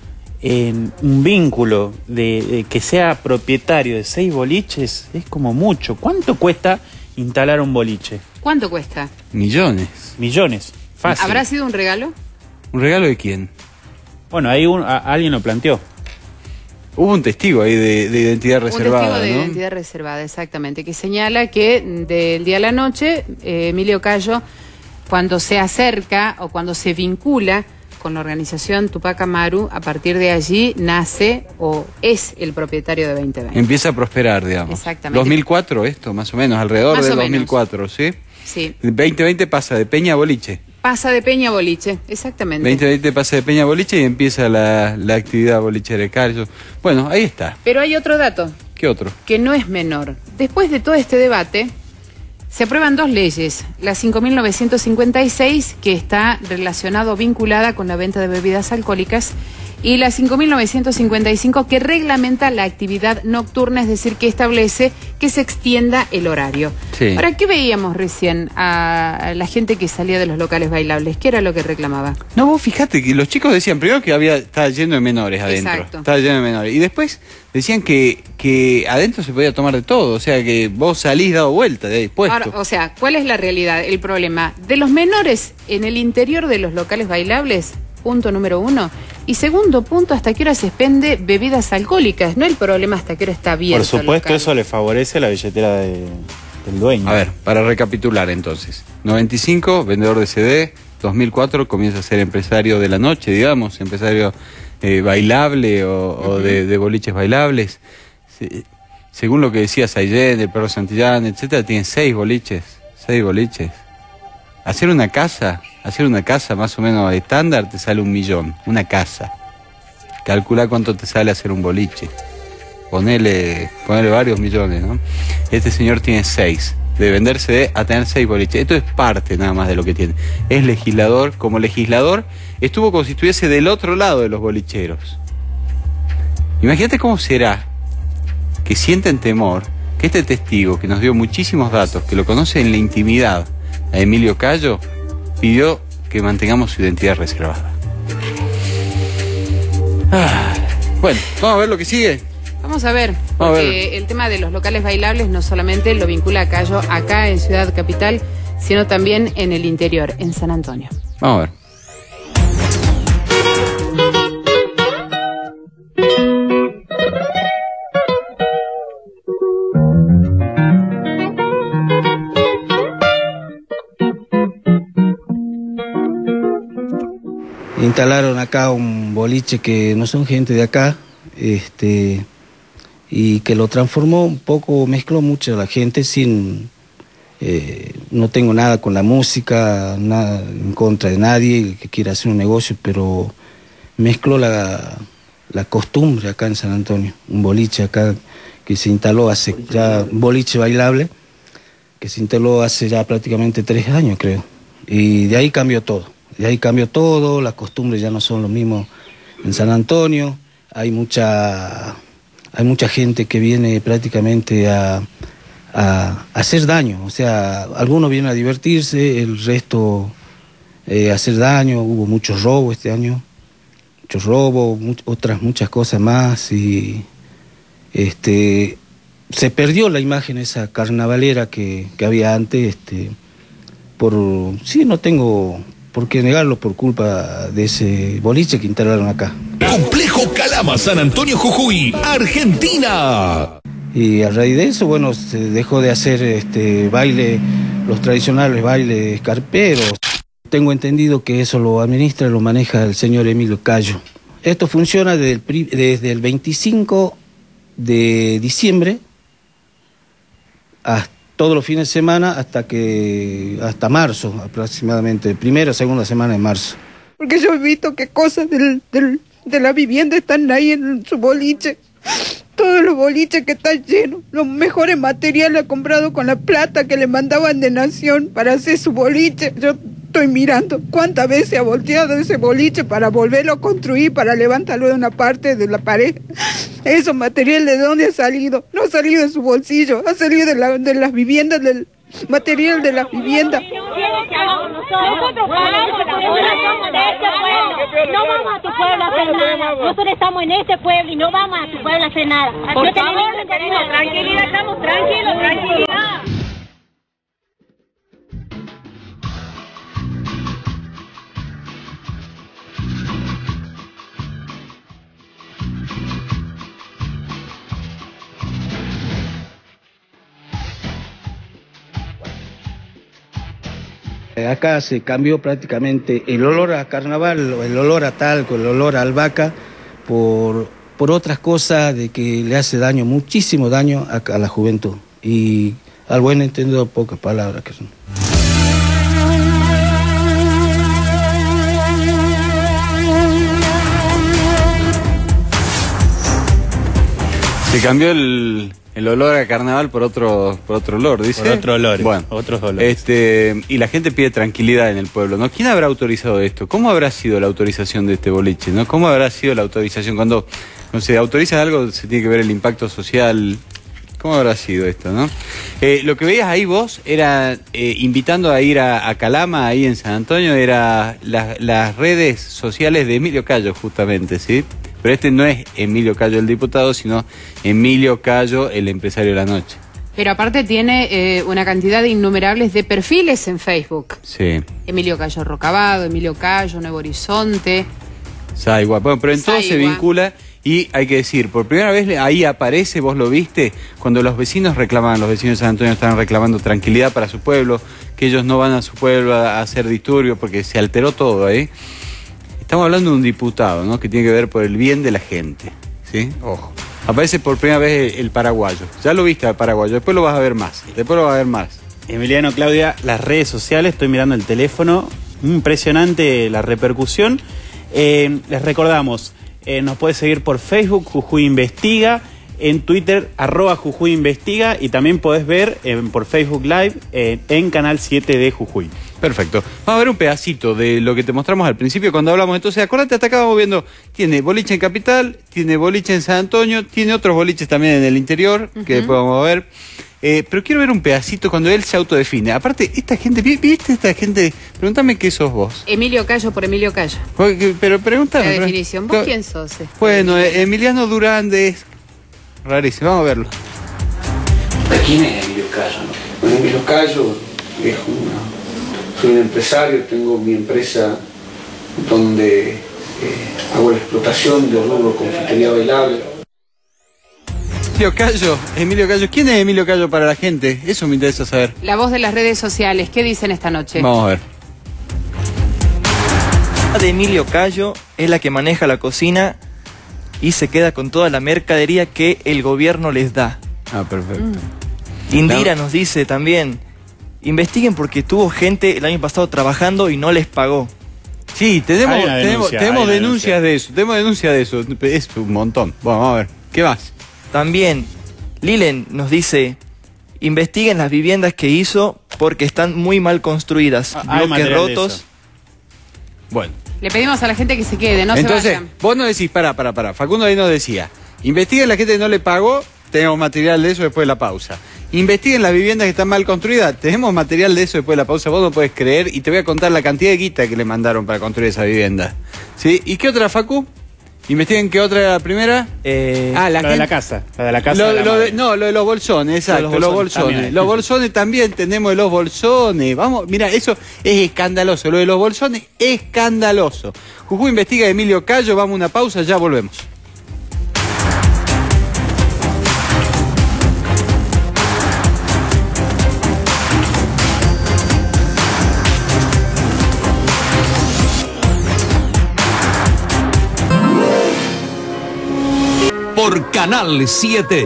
En un vínculo de, de que sea propietario de seis boliches es como mucho. ¿Cuánto cuesta instalar un boliche? ¿Cuánto cuesta? Millones. Millones. Fácil. ¿Habrá sido un regalo? ¿Un regalo de quién? Bueno, ahí un, a, alguien lo planteó. Hubo un testigo ahí de, de identidad reservada, Un testigo de ¿no? identidad reservada, exactamente, que señala que del día a la noche, eh, Emilio Cayo, cuando se acerca o cuando se vincula con la organización Tupac Amaru, a partir de allí nace o es el propietario de veinte veinte. Empieza a prosperar, digamos. Exactamente. dos mil cuatro esto, más o menos, alrededor Más del o dos mil menos. cuatro, ¿sí? Sí. veinte veinte pasa de Peña a Boliche. Pasa de Peña a Boliche, exactamente. veinte veinte pasa de Peña a Boliche y empieza la, la actividad bolichera de Cayo. Bueno, ahí está. Pero hay otro dato. ¿Qué otro? Que no es menor. Después de todo este debate, se aprueban dos leyes. La cinco mil novecientos cincuenta y seis, que está relacionado, vinculada con la venta de bebidas alcohólicas, y la cinco mil novecientos cincuenta y cinco, que reglamenta la actividad nocturna, es decir, que establece que se extienda el horario. Sí. Ahora, ¿qué veíamos recién a la gente que salía de los locales bailables? ¿Qué era lo que reclamaba? No, vos fijate que los chicos decían primero que había estaba lleno de menores adentro. Exacto. Estaba lleno de menores. Y después decían que, que adentro se podía tomar de todo. O sea, que vos salís dado vuelta de ahí puesto. Ahora, o sea, ¿cuál es la realidad? El problema de los menores en el interior de los locales bailables, punto número uno. Y segundo punto, ¿hasta qué hora se expende bebidas alcohólicas? No el problema hasta qué hora está abierto. Por supuesto, el local. eso le favorece a la billetera de, del dueño. A ver, para recapitular entonces. noventa y cinco, vendedor de C D. dos mil cuatro, comienza a ser empresario de la noche, digamos, empresario eh, bailable o, uh-huh. o de, de boliches bailables. Se, según lo que decía Sayen, el perro Santillán, etcétera, tiene seis boliches. Seis boliches. Hacer una casa, hacer una casa más o menos estándar te sale un millón, una casa. Calcula cuánto te sale hacer un boliche. Ponele, ponele varios millones, ¿no? Este señor tiene seis. De vender C D a tener seis boliches. Esto es parte nada más de lo que tiene. Es legislador, como legislador, estuvo como si estuviese del otro lado de los bolicheros. Imagínate cómo será que sienten temor que este testigo, que nos dio muchísimos datos, que lo conoce en la intimidad, a Emilio Cayo, pidió que mantengamos su identidad reservada. Ah, bueno, vamos a ver lo que sigue. Vamos a ver, porque a ver. El tema de los locales bailables no solamente lo vincula a Cayo acá en Ciudad Capital, sino también en el interior, en San Antonio. Vamos a ver. Instalaron acá un boliche que no son gente de acá, este, y que lo transformó un poco, mezcló mucho a la gente sin... Eh, no tengo nada con la música, nada en contra de nadie que quiera hacer un negocio, pero mezcló la, la costumbre acá en San Antonio. Un boliche acá que se instaló hace ya, un boliche bailable, que se instaló hace ya prácticamente tres años, creo. Y de ahí cambió todo. De ahí cambió todo, las costumbres ya no son lo mismo en San Antonio, hay mucha, hay mucha gente que viene prácticamente a, a, a hacer daño, o sea, algunos vienen a divertirse, el resto eh, a hacer daño, hubo muchos robos este año, muchos robos, mu otras muchas cosas más, y este, se perdió la imagen esa carnavalera que, que había antes, este, por, sí, no tengo... ¿por qué negarlo por culpa de ese boliche que instalaron acá? Complejo Calama, San Antonio, Jujuy, Argentina. Y a raíz de eso, bueno, se dejó de hacer este baile, los tradicionales bailes carperos. Tengo entendido que eso lo administra, lo maneja el señor Emilio Cayo. Esto funciona desde el, desde el veinticinco de diciembre hasta todos los fines de semana hasta que hasta marzo aproximadamente, primera o segunda semana de marzo. Porque yo he visto que cosas del, del, de la vivienda están ahí en su boliche Todos los boliches que están llenos, los mejores materiales ha comprado con la plata que le mandaban de Nación para hacer su boliche. Yo estoy mirando cuántas veces ha volteado ese boliche para volverlo a construir, para levantarlo de una parte de la pared. Esos materiales, ¿de dónde ha salido? No ha salido de su bolsillo, ha salido de, la, de las viviendas, del material de las viviendas. Nosotros no vamos a tu pueblo a hacer nada. Nosotros estamos en este pueblo y no vamos a tu pueblo a hacer nada. Por no favor, tenemos tranquilidad, estamos tranquilos, tranquilidad. Acá se cambió prácticamente el olor a carnaval, el olor a talco, el olor a albahaca, por, por otras cosas de que le hace daño, muchísimo daño a, a la juventud. Y al buen entendido, pocas palabras que son. Se cambió el, el olor a carnaval por otro, por otro olor, dice. Por otro olor, bueno, otros olores. Este, y la gente pide tranquilidad en el pueblo, ¿no? ¿Quién habrá autorizado esto? ¿Cómo habrá sido la autorización de este boliche, no? ¿Cómo habrá sido la autorización? Cuando no se autoriza algo, se tiene que ver el impacto social. ¿Cómo habrá sido esto, no? Eh, lo que veías ahí vos era eh, invitando a ir a, a Calama, ahí en San Antonio, era la, las redes sociales de Emilio Cayo, justamente, ¿sí? Pero este no es Emilio Cayo el diputado, sino Emilio Cayo el empresario de la noche. Pero aparte tiene eh, una cantidad de innumerables de perfiles en Facebook. Sí. Emilio Cayo Rocabado, Emilio Cayo, Nuevo Horizonte. Saigua. Bueno, pero en todo se vincula y hay que decir, por primera vez ahí aparece, vos lo viste, cuando los vecinos reclamaban, los vecinos de San Antonio estaban reclamando tranquilidad para su pueblo, que ellos no van a su pueblo a, a hacer disturbios porque se alteró todo ahí. Estamos hablando de un diputado, ¿no? Que tiene que ver por el bien de la gente, ¿sí? Ojo. Aparece por primera vez el, el paraguayo. Ya lo viste al paraguayo, después lo vas a ver más. Después lo vas a ver más. Emiliano, Claudia, las redes sociales, estoy mirando el teléfono, impresionante la repercusión. Eh, les recordamos, eh, nos puedes seguir por Facebook, Jujuy Investiga, en Twitter, arroba Jujuy Investiga, y también podés ver eh, por Facebook Live eh, en Canal siete de Jujuy. Perfecto. Vamos a ver un pedacito de lo que te mostramos al principio cuando hablamos. Entonces, acuérdate, hasta acá vamos viendo, tiene boliche en Capital, tiene boliche en San Antonio, tiene otros boliches también en el interior, uh-huh, que después vamos a ver. Eh, pero quiero ver un pedacito cuando él se autodefine. Aparte, esta gente, ¿viste esta gente? Pregúntame qué sos vos. Emilio Cayo por Emilio Cayo. Pero pregúntame. La definición, ¿vos quién sos? Bueno, eh, Emiliano Durán es rarísimo, vamos a verlo. ¿Quién es Emilio Cayo? ¿No? Bueno, Emilio Cayo es una... Soy un empresario, tengo mi empresa donde eh, hago la explotación de rubro confitería bailable. Emilio Cayo, Emilio Cayo, ¿quién es Emilio Cayo para la gente? Eso me interesa saber. La voz de las redes sociales, ¿qué dicen esta noche? Vamos a ver. De Emilio Cayo es la que maneja la cocina y se queda con toda la mercadería que el gobierno les da. Ah, perfecto. Mm. Indira nos dice también, investiguen porque tuvo gente el año pasado trabajando y no les pagó. Sí, tenemos, Hay una tenemos, denuncia, tenemos hay una denuncias denuncia. de eso, tenemos denuncias de eso, es un montón. Bueno, vamos a ver, ¿qué más? También, Lilen nos dice, investiguen las viviendas que hizo porque están muy mal construidas, Ah, hay bloques material de rotos. eso. Bueno. Le pedimos a la gente que se quede, no Entonces, se vayan. vos no decís, pará, pará, pará. Facundo ahí nos decía, investiguen la gente que no le pagó, tenemos material de eso después de la pausa. Investiguen las viviendas que están mal construidas, tenemos material de eso después de la pausa, vos no podés creer, y te voy a contar la cantidad de guita que le mandaron para construir esa vivienda. ¿Sí? ¿Y qué otra, Facu? ¿Investiguen qué otra era la primera? Eh, ah, la, lo gente... de la casa, la de la casa Lo, de la lo madre. de, no, lo de los bolsones, exacto, Lo de los los bolsones. bolsones, también. Los bolsones también tenemos de los bolsones. Vamos, mira, eso es escandaloso. Lo de los bolsones, escandaloso. Jujuy investiga a Emilio Cayo, vamos a una pausa, ya volvemos. Por Canal siete.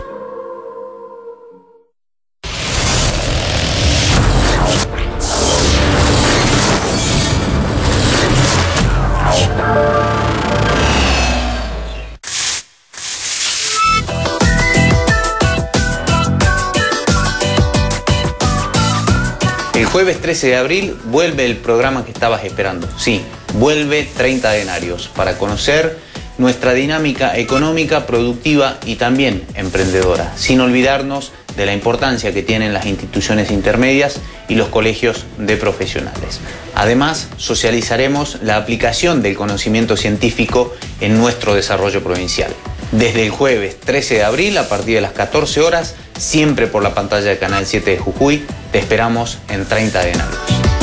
jueves trece de abril vuelve el programa que estabas esperando. Sí, vuelve treinta denarios para conocer nuestra dinámica económica, productiva y también emprendedora, sin olvidarnos de la importancia que tienen las instituciones intermedias y los colegios de profesionales. Además, socializaremos la aplicación del conocimiento científico en nuestro desarrollo provincial. Desde el jueves trece de abril, a partir de las catorce horas, siempre por la pantalla de Canal siete de Jujuy, te esperamos en treinta denarios.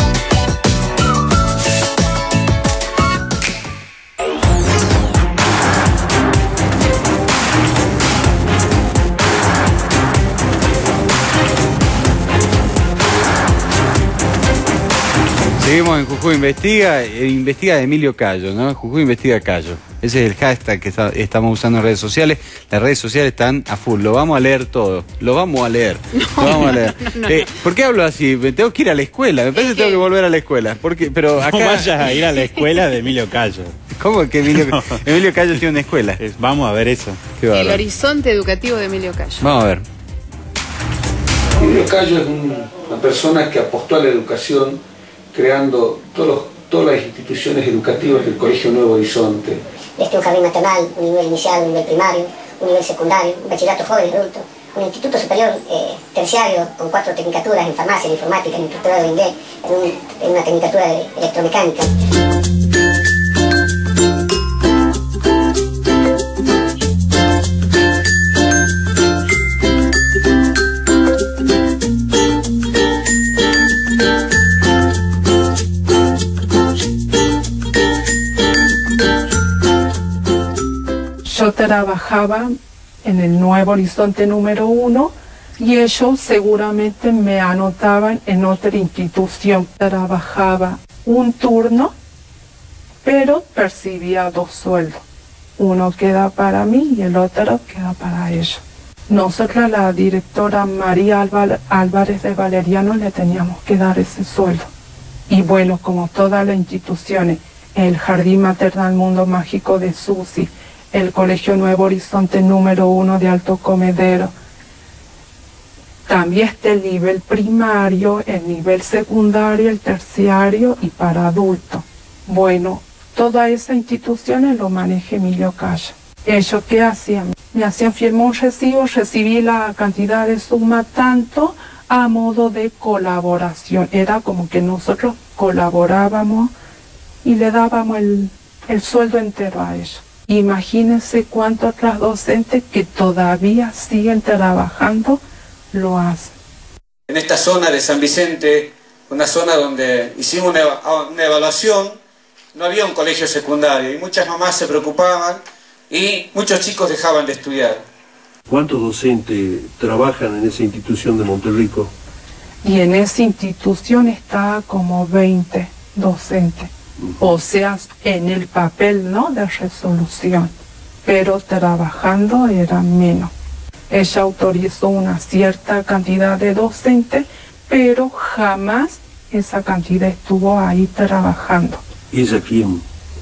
Seguimos en Jujuy Investiga, eh, investiga de Emilio Cayo, ¿no? Jujuy Investiga Cayo. Ese es el hashtag que está, estamos usando en redes sociales. Las redes sociales están a full, lo vamos a leer todo. Lo vamos a leer. No, lo vamos a leer. No, no, eh, ¿Por qué hablo así? Me tengo que ir a la escuela. Me parece que tengo que volver a la escuela. Porque, pero acá... No vayas a ir a la escuela de Emilio Cayo. ¿Cómo que Emilio, no. Emilio Cayo tiene una escuela? Es, vamos a ver eso. El horizonte educativo de Emilio Cayo. Vamos a ver. Emilio Cayo es un, una persona que apostó a la educación creando todos los, todas las instituciones educativas del Colegio Nuevo Horizonte. Desde un jardín maternal, un nivel inicial, un nivel primario, un nivel secundario, un bachillerato joven y adulto, un instituto superior eh, terciario con cuatro tecnicaturas en farmacia, en informática, en instructorado de inglés, en, un, en una tecnicatura de electromecánica. Yo trabajaba en el Nuevo Horizonte número uno y ellos seguramente me anotaban en otra institución. Trabajaba un turno, pero percibía dos sueldos. Uno queda para mí y el otro queda para ellos. Nosotros, la directora María Álvarez de Valeriano, le teníamos que dar ese sueldo. Y bueno, como todas las instituciones, el Jardín Maternal Mundo Mágico de Susi, el Colegio Nuevo Horizonte número uno de Alto Comedero. También está el nivel primario, el nivel secundario, el terciario y para adultos. Bueno, todas esas instituciones lo maneja Emilio Cayo. ¿Ellos qué hacían? Me hacían firmar un recibo, recibí la cantidad de suma tanto a modo de colaboración. Era como que nosotros colaborábamos y le dábamos el, el sueldo entero a ellos. Imagínense cuántos otros docentes que todavía siguen trabajando lo hacen. En esta zona de San Vicente, una zona donde hicimos una, una evaluación, no había un colegio secundario y muchas mamás se preocupaban y muchos chicos dejaban de estudiar. ¿Cuántos docentes trabajan en esa institución de Monterrico? Y en esa institución está como veinte docentes. O sea, en el papel, ¿no?, de resolución, pero trabajando era menos. Ella autorizó una cierta cantidad de docentes, pero jamás esa cantidad estuvo ahí trabajando. ¿Y ella quién?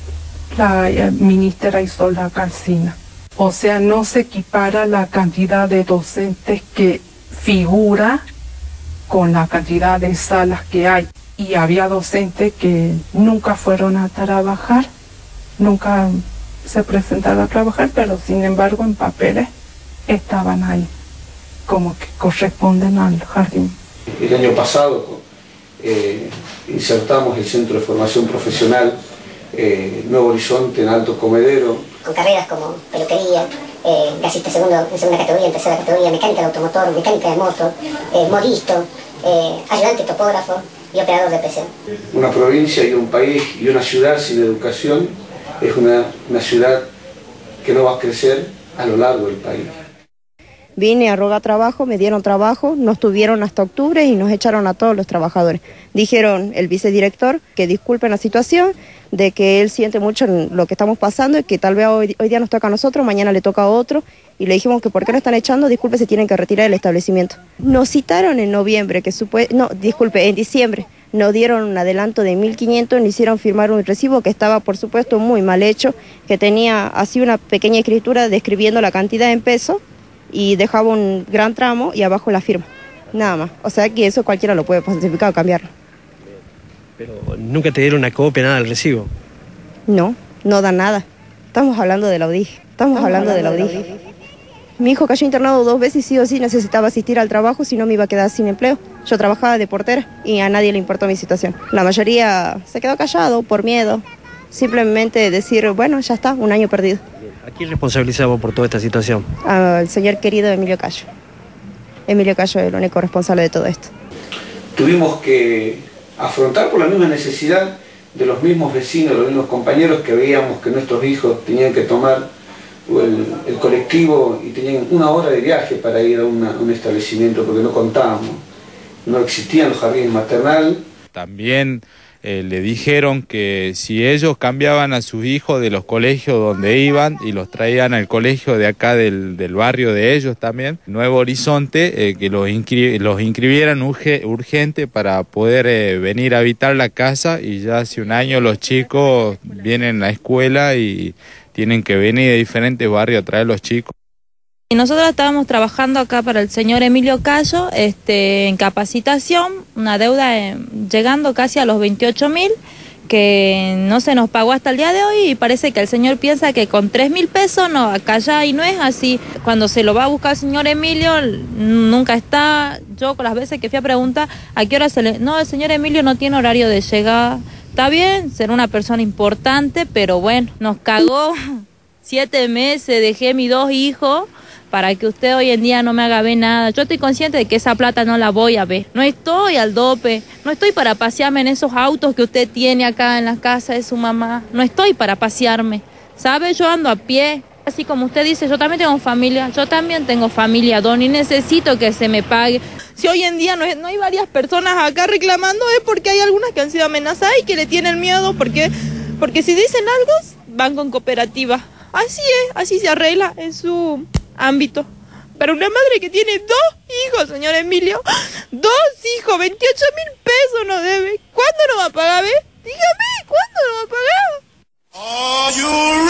La eh, ministra Isolda Calcina. O sea, no se equipara la cantidad de docentes que figura con la cantidad de salas que hay. Y había docentes que nunca fueron a trabajar, nunca se presentaron a trabajar, pero sin embargo en papeles estaban ahí, como que corresponden al jardín. El año pasado eh, insertamos el Centro de Formación Profesional eh, Nuevo Horizonte en Alto Comedero. Con carreras como peluquería, eh, gasista segundo, en segunda categoría, en tercera categoría, mecánica de automotor, mecánica de moto, eh, modisto, eh, ayudante topógrafo y operador de P C. Una provincia y un país y una ciudad sin educación es una, una ciudad que no va a crecer a lo largo del país. Vine a rogar trabajo, me dieron trabajo, nos tuvieron hasta octubre y nos echaron a todos los trabajadores. Dijeron el vicedirector que disculpen la situación, de que él siente mucho lo que estamos pasando y que tal vez hoy, hoy día nos toca a nosotros, mañana le toca a otro. Y le dijimos que por qué no están echando, disculpe, se tienen que retirar del establecimiento. Nos citaron en noviembre, que supue no, disculpe, en diciembre. Nos dieron un adelanto de mil quinientos, nos hicieron firmar un recibo que estaba, por supuesto, muy mal hecho, que tenía así una pequeña escritura describiendo la cantidad en pesos y dejaba un gran tramo y abajo la firma. nada más. O sea que eso cualquiera lo puede falsificar o cambiarlo. Pero nunca te dieron una copia, nada del recibo. No, no da nada. Estamos hablando de la U D I G. Estamos, Estamos hablando, hablando de la U D I G. Mi hijo cayó internado dos veces y sí o sí necesitaba asistir al trabajo, si no me iba a quedar sin empleo. Yo trabajaba de portera y a nadie le importó mi situación. La mayoría se quedó callado por miedo. Simplemente decir, bueno, ya está, un año perdido. ¿A quién responsabilizamos por toda esta situación? Al señor querido Emilio Cayo. Emilio Cayo es el único responsable de todo esto. Tuvimos que afrontar por la misma necesidad de los mismos vecinos, los mismos compañeros que veíamos que nuestros hijos tenían que tomar el, el colectivo y tenían una hora de viaje para ir a, una, a un establecimiento porque no contábamos, no existían los jardines maternales. También eh, le dijeron que si ellos cambiaban a sus hijos de los colegios donde iban y los traían al colegio de acá del, del barrio de ellos también, Nuevo Horizonte, eh, que los, inscri los inscribieran urge urgente para poder eh, venir a habitar la casa, y ya hace un año los chicos vienen a la escuela y tienen que venir de diferentes barrios a traer los chicos. Y nosotros estábamos trabajando acá para el señor Emilio Cayo, este, en capacitación, una deuda eh, llegando casi a los veintiocho mil, que no se nos pagó hasta el día de hoy, y parece que el señor piensa que con tres mil pesos, no, acá ya y no es así. Cuando se lo va a buscar el señor Emilio, nunca está. Yo con las veces que fui a preguntar a qué hora se le... No, el señor Emilio no tiene horario de llegada. Está bien, ser una persona importante, pero bueno, nos cagó siete meses, dejé mis dos hijos para que usted hoy en día no me haga ver nada. Yo estoy consciente de que esa plata no la voy a ver. No estoy al dope, no estoy para pasearme en esos autos que usted tiene acá en la casa de su mamá. No estoy para pasearme, ¿sabe? Yo ando a pie. Así como usted dice, yo también tengo familia, yo también tengo familia, don, y necesito que se me pague. Si hoy en día no, es, no hay varias personas acá reclamando, es porque hay algunas que han sido amenazadas y que le tienen miedo, porque, porque si dicen algo, van con cooperativa. Así es, así se arregla en su ámbito. Pero una madre que tiene dos hijos, señor Emilio, dos hijos, veintiocho mil pesos no debe. ¿Cuándo no va a pagar, ve? Dígame, ¿cuándo no va a pagar? Are you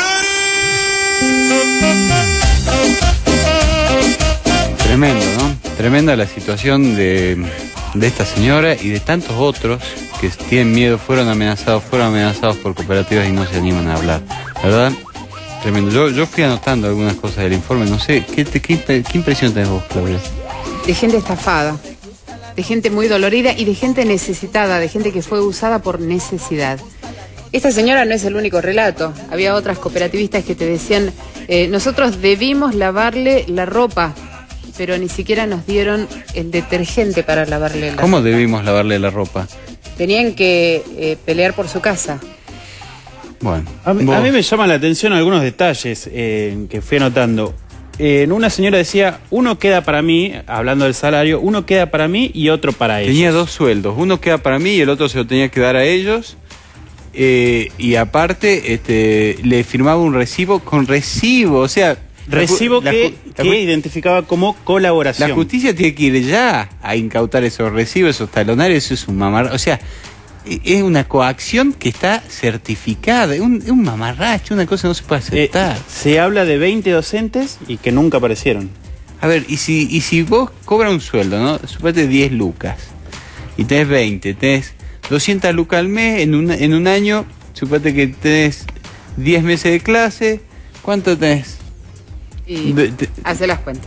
ready? Tremendo, ¿no? Tremenda la situación de, de esta señora y de tantos otros que tienen miedo, fueron amenazados, fueron amenazados por cooperativas y no se animan a hablar, ¿verdad? Tremendo. Yo, yo fui anotando algunas cosas del informe, no sé, ¿qué, te, qué, qué impresión tenés vos, Claudia? De gente estafada, de gente muy dolorida y de gente necesitada, de gente que fue usada por necesidad. Esta señora no es el único relato. Había otras cooperativistas que te decían, eh, nosotros debimos lavarle la ropa, pero ni siquiera nos dieron el detergente para lavarle la ropa. ¿Cómo debimos lavarle la ropa? Tenían que eh, pelear por su casa. Bueno, a mí, a mí me llaman la atención algunos detalles eh, que fui anotando. Eh, una señora decía, uno queda para mí, hablando del salario, uno queda para mí y otro para ellos. Tenía dos sueldos, uno queda para mí y el otro se lo tenía que dar a ellos. Eh, y aparte este, le firmaba un recibo con recibo, o sea... Recibo la, que, la, que la, identificaba como colaboración. La justicia tiene que ir ya a incautar esos recibos, esos talonarios, eso es un mamar... O sea, es una coacción que está certificada, es un, es un mamarracho, una cosa que no se puede aceptar. Eh, se habla de veinte docentes y que nunca aparecieron. A ver, y si, y si vos cobras un sueldo, ¿no? Suponete diez lucas, y tenés veinte, tenés doscientas lucas al mes, en un, en un año, suponete que tenés diez meses de clase, ¿cuánto tenés? Y de, de, hace las cuentas.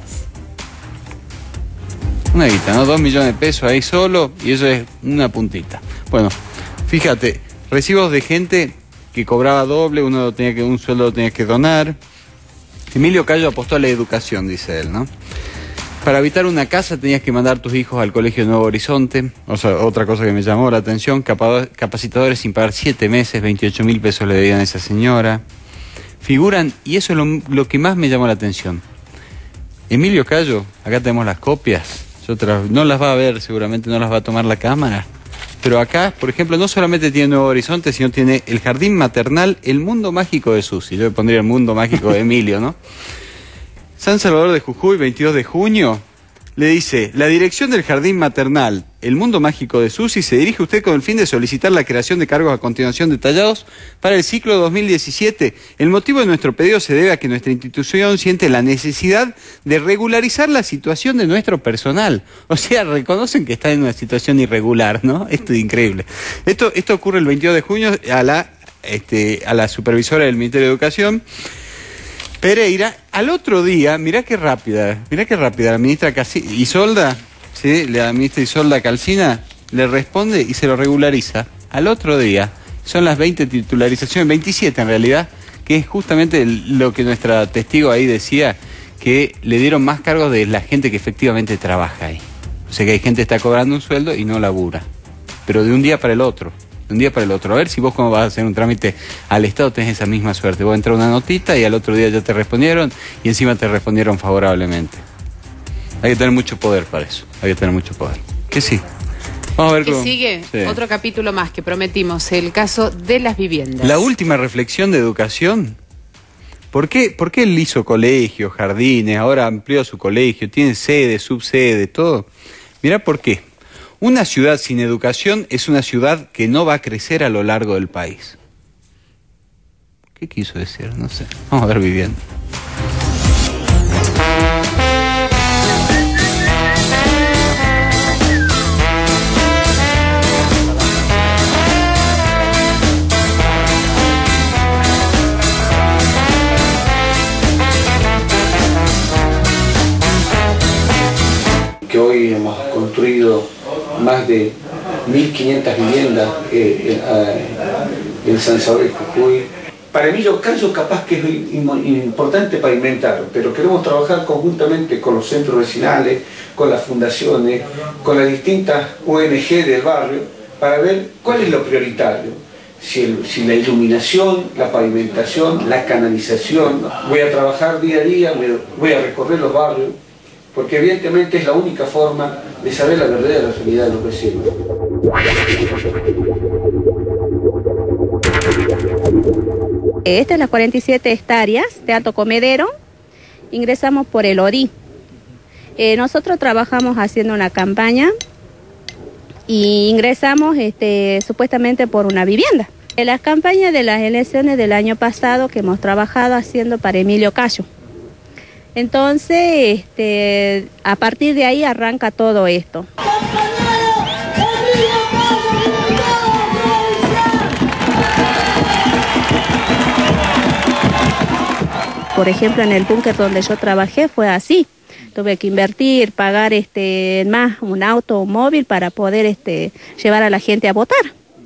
Una guita, ¿no? Dos millones de pesos ahí solo, y eso es una puntita. Bueno, fíjate, recibos de gente que cobraba doble, uno tenía que, un sueldo lo tenía que donar. Emilio Cayo apostó a la educación, dice él, ¿no? Para habitar una casa tenías que mandar tus hijos al colegio de Nuevo Horizonte. O sea, otra cosa que me llamó la atención, capacitadores sin pagar siete meses, veintiocho mil pesos le debían a esa señora. Figuran, y eso es lo, lo que más me llamó la atención. Emilio Cayo, acá tenemos las copias. Yo te las, no las va a ver, seguramente no las va a tomar la cámara. Pero acá, por ejemplo, no solamente tiene Nuevo Horizonte, sino tiene el jardín maternal, el mundo mágico de Susi. Yo le pondría el mundo mágico de Emilio, ¿no? San Salvador de Jujuy, veintidós de junio, Le dice, la dirección del jardín maternal, el mundo mágico de Susi, se dirige a usted con el fin de solicitar la creación de cargos a continuación detallados para el ciclo dos mil diecisiete. El motivo de nuestro pedido se debe a que nuestra institución siente la necesidad de regularizar la situación de nuestro personal. O sea, reconocen que está en una situación irregular, ¿no? Esto es increíble. Esto, esto ocurre el veintidós de junio a la, este, a la supervisora del Ministerio de Educación, Pereira. Al otro día, mirá qué rápida, mirá qué rápida, la ministra Casi Isolda, ¿sí? La ministra Isolda Calcina le responde y se lo regulariza. Al otro día, son las veinte titularizaciones, veintisiete en realidad, que es justamente lo que nuestra testigo ahí decía, que le dieron más cargos de la gente que efectivamente trabaja ahí. O sea que hay gente que está cobrando un sueldo y no labura, pero de un día para el otro. De un día para el otro. A ver si vos, como vas a hacer un trámite al Estado, tenés esa misma suerte. Vos entras una notita y al otro día ya te respondieron y encima te respondieron favorablemente. Hay que tener mucho poder para eso. Hay que tener mucho poder. Que sí. Vamos a ver ¿Qué cómo... sigue? Sí. Otro capítulo más que prometimos, el caso de las viviendas. La última reflexión de educación. ¿Por qué, por qué él hizo colegios, jardines, ahora amplió su colegio, tiene sede, subsede, todo? Mirá por qué. Una ciudad sin educación es una ciudad que no va a crecer a lo largo del país. ¿Qué quiso decir? No sé. Vamos a ver vivienda. Que hoy hemos construido más de mil quinientas viviendas eh, en, en San Salvador y Jujuy. Para mí yo Cayo capaz que es importante pavimentar, pero queremos trabajar conjuntamente con los centros vecinales, con las fundaciones, con las distintas O N G del barrio, para ver cuál es lo prioritario. Si, el, si la iluminación, la pavimentación, la canalización. Voy a trabajar día a día, voy a recorrer los barrios, porque evidentemente es la única forma de saber la verdadera realidad de los vecinos. Esta es la cuarenta y siete hectáreas de Alto Comedero. Ingresamos por el O R I. Eh, nosotros trabajamos haciendo una campaña y ingresamos este, supuestamente por una vivienda. En las campañas de las elecciones del año pasado que hemos trabajado haciendo para Emilio Cayo. Entonces, este, a partir de ahí arranca todo esto. Por ejemplo, en el búnker donde yo trabajé fue así. Tuve que invertir, pagar este, más un auto móvil para poder este, llevar a la gente a votar.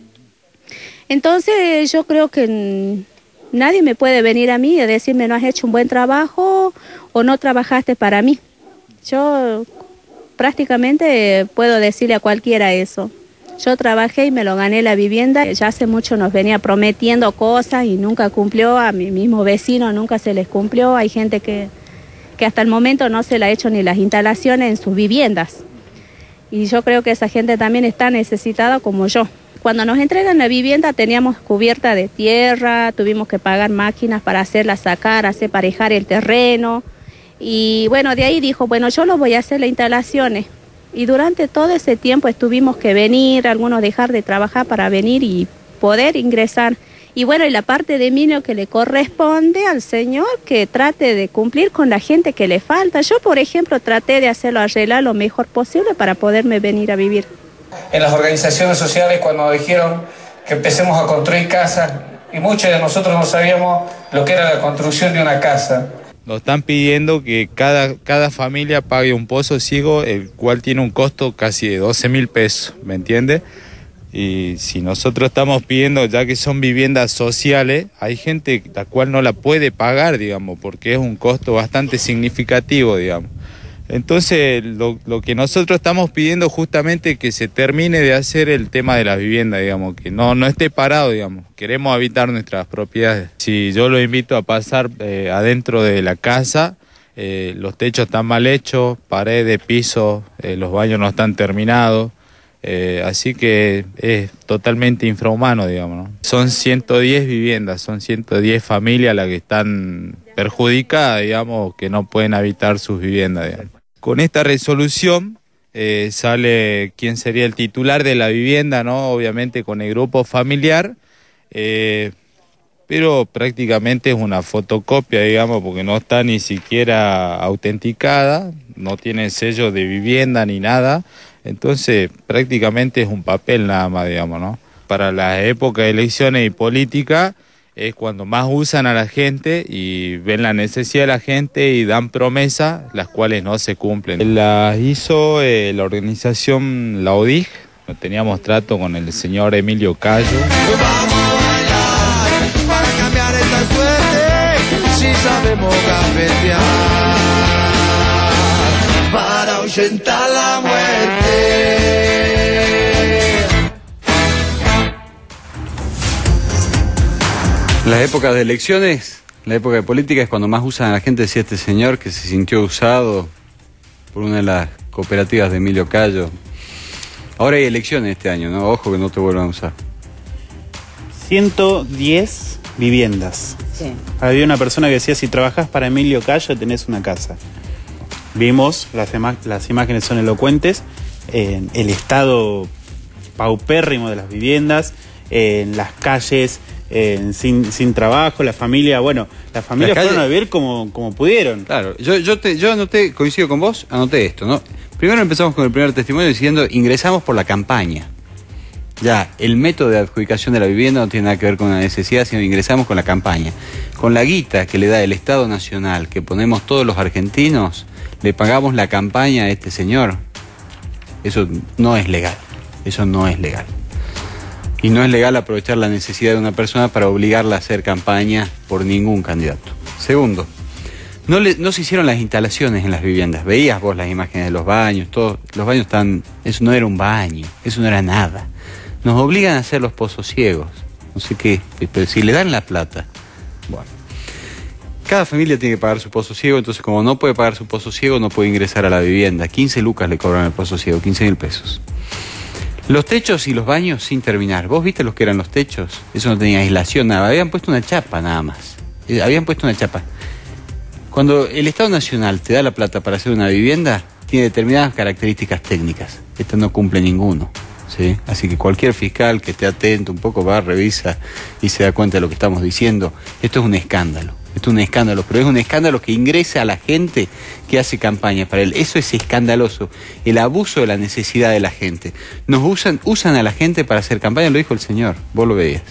Entonces, yo creo que nadie me puede venir a mí y decirme no has hecho un buen trabajo o no trabajaste para mí. Yo prácticamente puedo decirle a cualquiera eso. Yo trabajé y me lo gané la vivienda. Ya hace mucho nos venía prometiendo cosas y nunca cumplió. A mi mismo vecino nunca se les cumplió. Hay gente que, que hasta el momento no se le ha hecho ni las instalaciones en sus viviendas. Y yo creo que esa gente también está necesitada como yo. Cuando nos entregan la vivienda teníamos cubierta de tierra, tuvimos que pagar máquinas para hacerla sacar, hacer parejar el terreno. Y bueno, de ahí dijo, bueno, yo lo voy a hacer las instalaciones. Y durante todo ese tiempo estuvimos que venir, algunos dejar de trabajar para venir y poder ingresar. Y bueno, y la parte de mí que le corresponde al señor que trate de cumplir con la gente que le falta. Yo, por ejemplo, traté de hacerlo arreglar lo mejor posible para poderme venir a vivir. En las organizaciones sociales cuando dijeron que empecemos a construir casas y muchos de nosotros no sabíamos lo que era la construcción de una casa. Nos están pidiendo que cada, cada familia pague un pozo ciego, el cual tiene un costo casi de doce mil pesos, ¿me entiende? Y si nosotros estamos pidiendo, ya que son viviendas sociales, hay gente la cual no la puede pagar, digamos, porque es un costo bastante significativo, digamos. Entonces, lo, lo que nosotros estamos pidiendo justamente es que se termine de hacer el tema de las viviendas, digamos, que no, no esté parado, digamos. Queremos habitar nuestras propiedades. Si yo lo invito a pasar eh, adentro de la casa, eh, los techos están mal hechos, paredes, pisos, eh, los baños no están terminados, eh, así que es totalmente infrahumano, digamos, ¿no? Son ciento diez viviendas, son ciento diez familias las que están perjudicadas, digamos, que no pueden habitar sus viviendas, digamos. Con esta resolución eh, sale quién sería el titular de la vivienda, ¿no? Obviamente con el grupo familiar, eh, pero prácticamente es una fotocopia, digamos, porque no está ni siquiera autenticada, no tiene sello de vivienda ni nada, entonces prácticamente es un papel nada más, digamos, ¿no? Para la época de elecciones y política es cuando más usan a la gente y ven la necesidad de la gente y dan promesas, las cuales no se cumplen. Las hizo eh, la organización La O D I G, teníamos trato con el señor Emilio Cayo. Para cambiar esta suerte, si sabemos gambetear, para ahuyentar la muerte. Las épocas de elecciones, la época de política es cuando más usan a la gente, decía este señor que se sintió usado por una de las cooperativas de Emilio Cayo. Ahora hay elecciones este año, ¿no? Ojo que no te vuelvan a usar. ciento diez viviendas. Sí. Había una persona que decía, si trabajás para Emilio Cayo tenés una casa. Vimos, las, las imágenes son elocuentes, en el estado paupérrimo de las viviendas, en las calles, en, sin, sin trabajo, la familia, bueno, las familias la calle, fueron a vivir como, como pudieron. Claro, yo, yo, te, yo anoté, coincido con vos, anoté esto, ¿no? Primero empezamos con el primer testimonio diciendo, ingresamos por la campaña. Ya, el método de adjudicación de la vivienda no tiene nada que ver con la necesidad, sino ingresamos con la campaña. Con la guita que le da el Estado Nacional, que ponemos todos los argentinos, le pagamos la campaña a este señor. Eso no es legal, eso no es legal. Y no es legal aprovechar la necesidad de una persona para obligarla a hacer campaña por ningún candidato. Segundo, no, le, no se hicieron las instalaciones en las viviendas. Veías vos las imágenes de los baños, todos los baños están... Eso no era un baño, eso no era nada. Nos obligan a hacer los pozos ciegos, no sé qué, pero si le dan la plata, bueno. Cada familia tiene que pagar su pozo ciego, entonces como no puede pagar su pozo ciego, no puede ingresar a la vivienda. quince lucas le cobran el pozo ciego, quince mil pesos. Los techos y los baños sin terminar. ¿Vos viste los que eran los techos? Eso no tenía aislación, nada. Habían puesto una chapa nada más. Habían puesto una chapa. Cuando el Estado Nacional te da la plata para hacer una vivienda, tiene determinadas características técnicas. Esta no cumple ninguno. ¿Sí? Así que cualquier fiscal que esté atento un poco va, revisa y se da cuenta de lo que estamos diciendo. Esto es un escándalo. Esto es un escándalo, pero es un escándalo que ingresa a la gente que hace campaña para él. Eso es escandaloso, el abuso de la necesidad de la gente. Nos usan, usan a la gente para hacer campaña, lo dijo el señor, vos lo veías.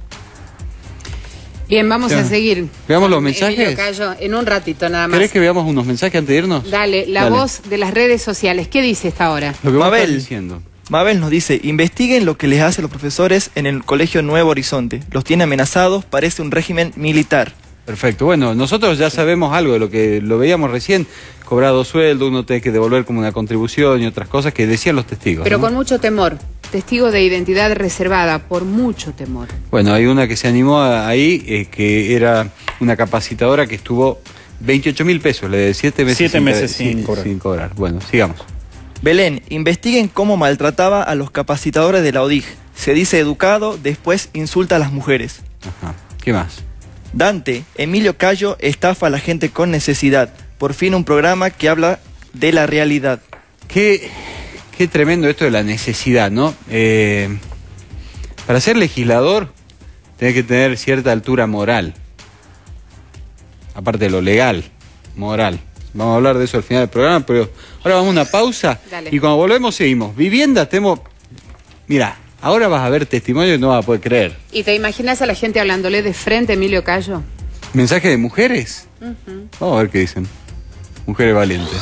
Bien, vamos ya. a seguir. Veamos los mensajes. Emilio Cayo, en un ratito nada más. ¿Querés que veamos unos mensajes antes de irnos? Dale, la Dale. voz de las redes sociales. ¿Qué dice esta hora? Lo que vos Mabel. estás diciendo. Mabel nos dice, investiguen lo que les hacen los profesores en el Colegio Nuevo Horizonte. Los tiene amenazados, parece un régimen militar. Perfecto, bueno, nosotros ya sabemos algo de lo que lo veíamos recién, cobrado sueldo, uno tiene que devolver como una contribución y otras cosas que decían los testigos. Pero ¿no? con mucho temor. Testigo de identidad reservada, por mucho temor. Bueno, hay una que se animó a, ahí, eh, que era una capacitadora que estuvo veintiocho mil pesos, le de siete meses, Siete sin, meses sin, sin, cobrar. sin cobrar. Bueno, sigamos. Belén, investiguen cómo maltrataba a los capacitadores de la O D I G. Se dice educado, después insulta a las mujeres. Ajá. ¿Qué más? Dante, Emilio Cayo estafa a la gente con necesidad. Por fin un programa que habla de la realidad. Qué, qué tremendo esto de la necesidad, ¿no? Eh, para ser legislador, tenés que tener cierta altura moral. Aparte de lo legal, moral. Vamos a hablar de eso al final del programa, pero ahora vamos a una pausa. Dale. Y cuando volvemos seguimos. Vivienda, tenemos... Mira, ahora vas a ver testimonio y no vas a poder creer. ¿Y te imaginas a la gente hablándole de frente a Emilio Cayo? ¿Mensaje de mujeres? Uh-huh. Vamos a ver qué dicen. Mujeres valientes.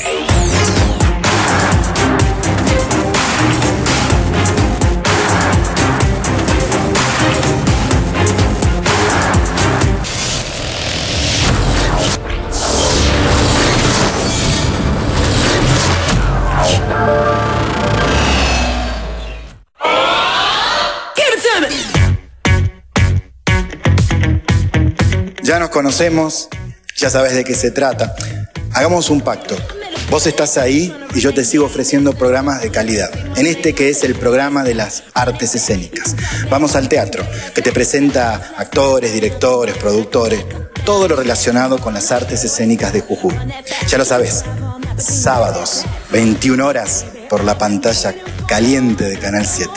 Ya nos conocemos, ya sabes de qué se trata. Hagamos un pacto. Vos estás ahí y yo te sigo ofreciendo programas de calidad. En este que es el programa de las artes escénicas. Vamos al teatro, que te presenta actores, directores, productores, todo lo relacionado con las artes escénicas de Jujuy. Ya lo sabes, sábados, veintiuna horas, por la pantalla caliente de Canal siete.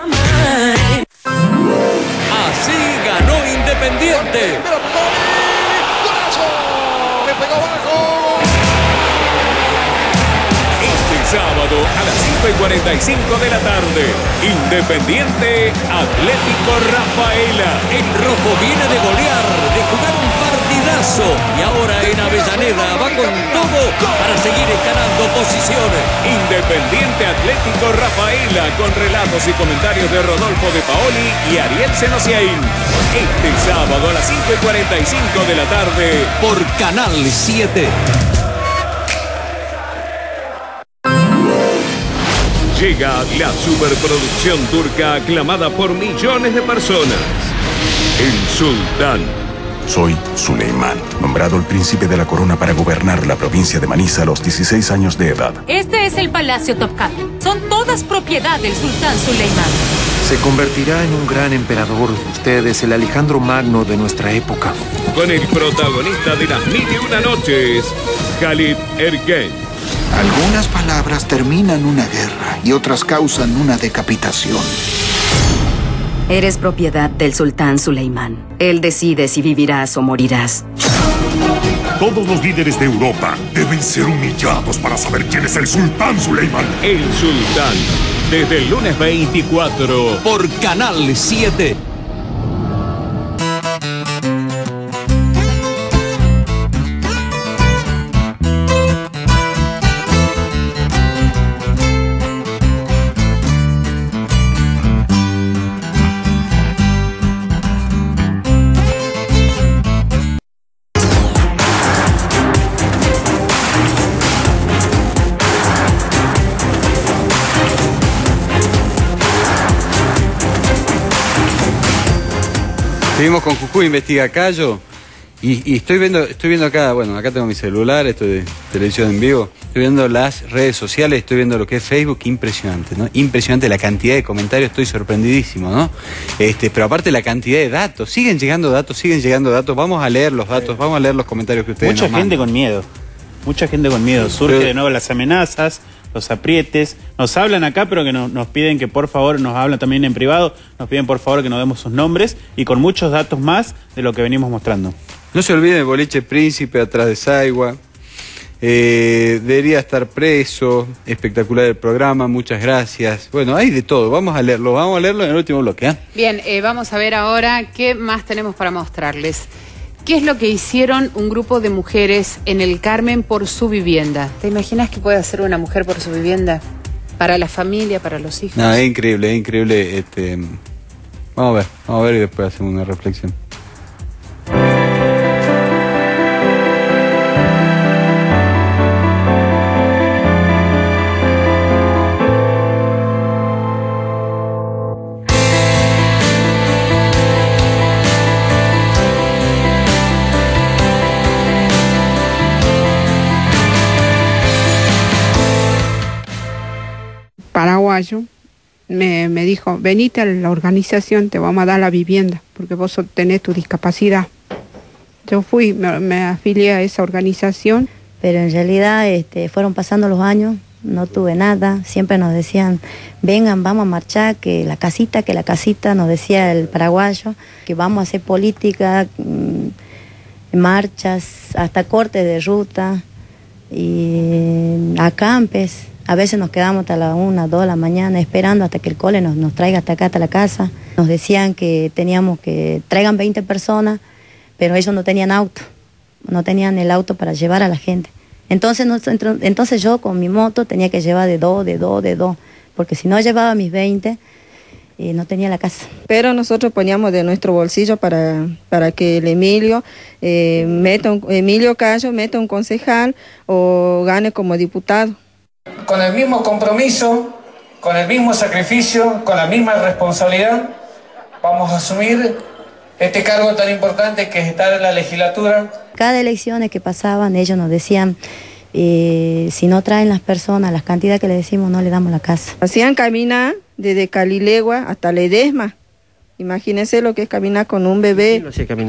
Así ganó Independiente. Este sábado a las cinco y cuarenta y cinco de la tarde, Independiente Atlético Rafaela. El rojo viene de golear, de jugar un partidazo y ahora en Avellaneda va con todo para seguir escalando posiciones. Independiente Atlético Rafaela, con relatos y comentarios de Rodolfo de Paoli y Ariel Senosiaín. Este sábado a las cinco y cuarenta y cinco de la tarde por Canal siete. Llega la superproducción turca aclamada por millones de personas. El Sultán. Soy Suleimán, nombrado el príncipe de la corona para gobernar la provincia de Manisa a los dieciséis años de edad. Este es el Palacio Topkapi. Son todas propiedad del sultán Suleimán. Se convertirá en un gran emperador. Usted es el Alejandro Magno de nuestra época. Con el protagonista de las mil y una noches, Khalid Ergen. Algunas palabras terminan una guerra y otras causan una decapitación. Eres propiedad del sultán Suleimán. Él decide si vivirás o morirás. Todos los líderes de Europa deben ser humillados para saber quién es el sultán Suleimán. El Sultán, desde el lunes veinticuatro por Canal siete. Seguimos con Jujuy Investiga Cayo y, y estoy viendo estoy viendo acá, bueno, acá tengo mi celular, esto de televisión en vivo, estoy viendo las redes sociales, estoy viendo lo que es Facebook, impresionante, ¿no? Impresionante la cantidad de comentarios, estoy sorprendidísimo, ¿no? Este, pero aparte la cantidad de datos, siguen llegando datos, siguen llegando datos, vamos a leer los datos, vamos a leer los comentarios que ustedes Mucha nos gente mandan. con miedo, mucha gente con miedo, surge Pero, de nuevo las amenazas, los aprietes, nos hablan acá, pero que no, nos piden que por favor, nos hablan también en privado, nos piden por favor que nos demos sus nombres y con muchos datos más de lo que venimos mostrando. No se olviden del boliche Príncipe atrás de Saigua, eh, debería estar preso, espectacular el programa, muchas gracias. Bueno, hay de todo, vamos a leerlo, vamos a leerlo en el último bloque, ¿eh? Bien, eh, vamos a ver ahora qué más tenemos para mostrarles. ¿Qué es lo que hicieron un grupo de mujeres en el Carmen por su vivienda? ¿Te imaginas qué puede hacer una mujer por su vivienda? Para la familia, para los hijos. No, es increíble, es increíble. Este, vamos a ver, vamos a ver y después hacemos una reflexión. Paraguayo me, me dijo, venite a la organización, te vamos a dar la vivienda, porque vos tenés tu discapacidad. Yo fui, me, me afilié a esa organización. Pero en realidad este, fueron pasando los años, no tuve nada, siempre nos decían, vengan, vamos a marchar, que la casita, que la casita, nos decía el paraguayo, que vamos a hacer política, mmm, marchas, hasta cortes de ruta, y acampes. A veces nos quedamos hasta las una, dos de la mañana esperando hasta que el cole nos, nos traiga hasta acá, hasta la casa. Nos decían que teníamos que traigan veinte personas, pero ellos no tenían auto, no tenían el auto para llevar a la gente. Entonces, no, entonces yo con mi moto tenía que llevar de dos, de dos, de dos, porque si no llevaba mis veinte, eh, no tenía la casa. Pero nosotros poníamos de nuestro bolsillo para, para que el Emilio, eh, meta un, Emilio Cayo meta un concejal o gane como diputado. Con el mismo compromiso, con el mismo sacrificio, con la misma responsabilidad, vamos a asumir este cargo tan importante que es estar en la legislatura. Cada elecciones que pasaban, ellos nos decían, eh, si no traen las personas, las cantidades que le decimos, no le damos la casa. Hacían caminar desde Calilegua hasta Ledesma. Imagínense lo que es caminar con un bebé. ¿Quién lo hacía caminar?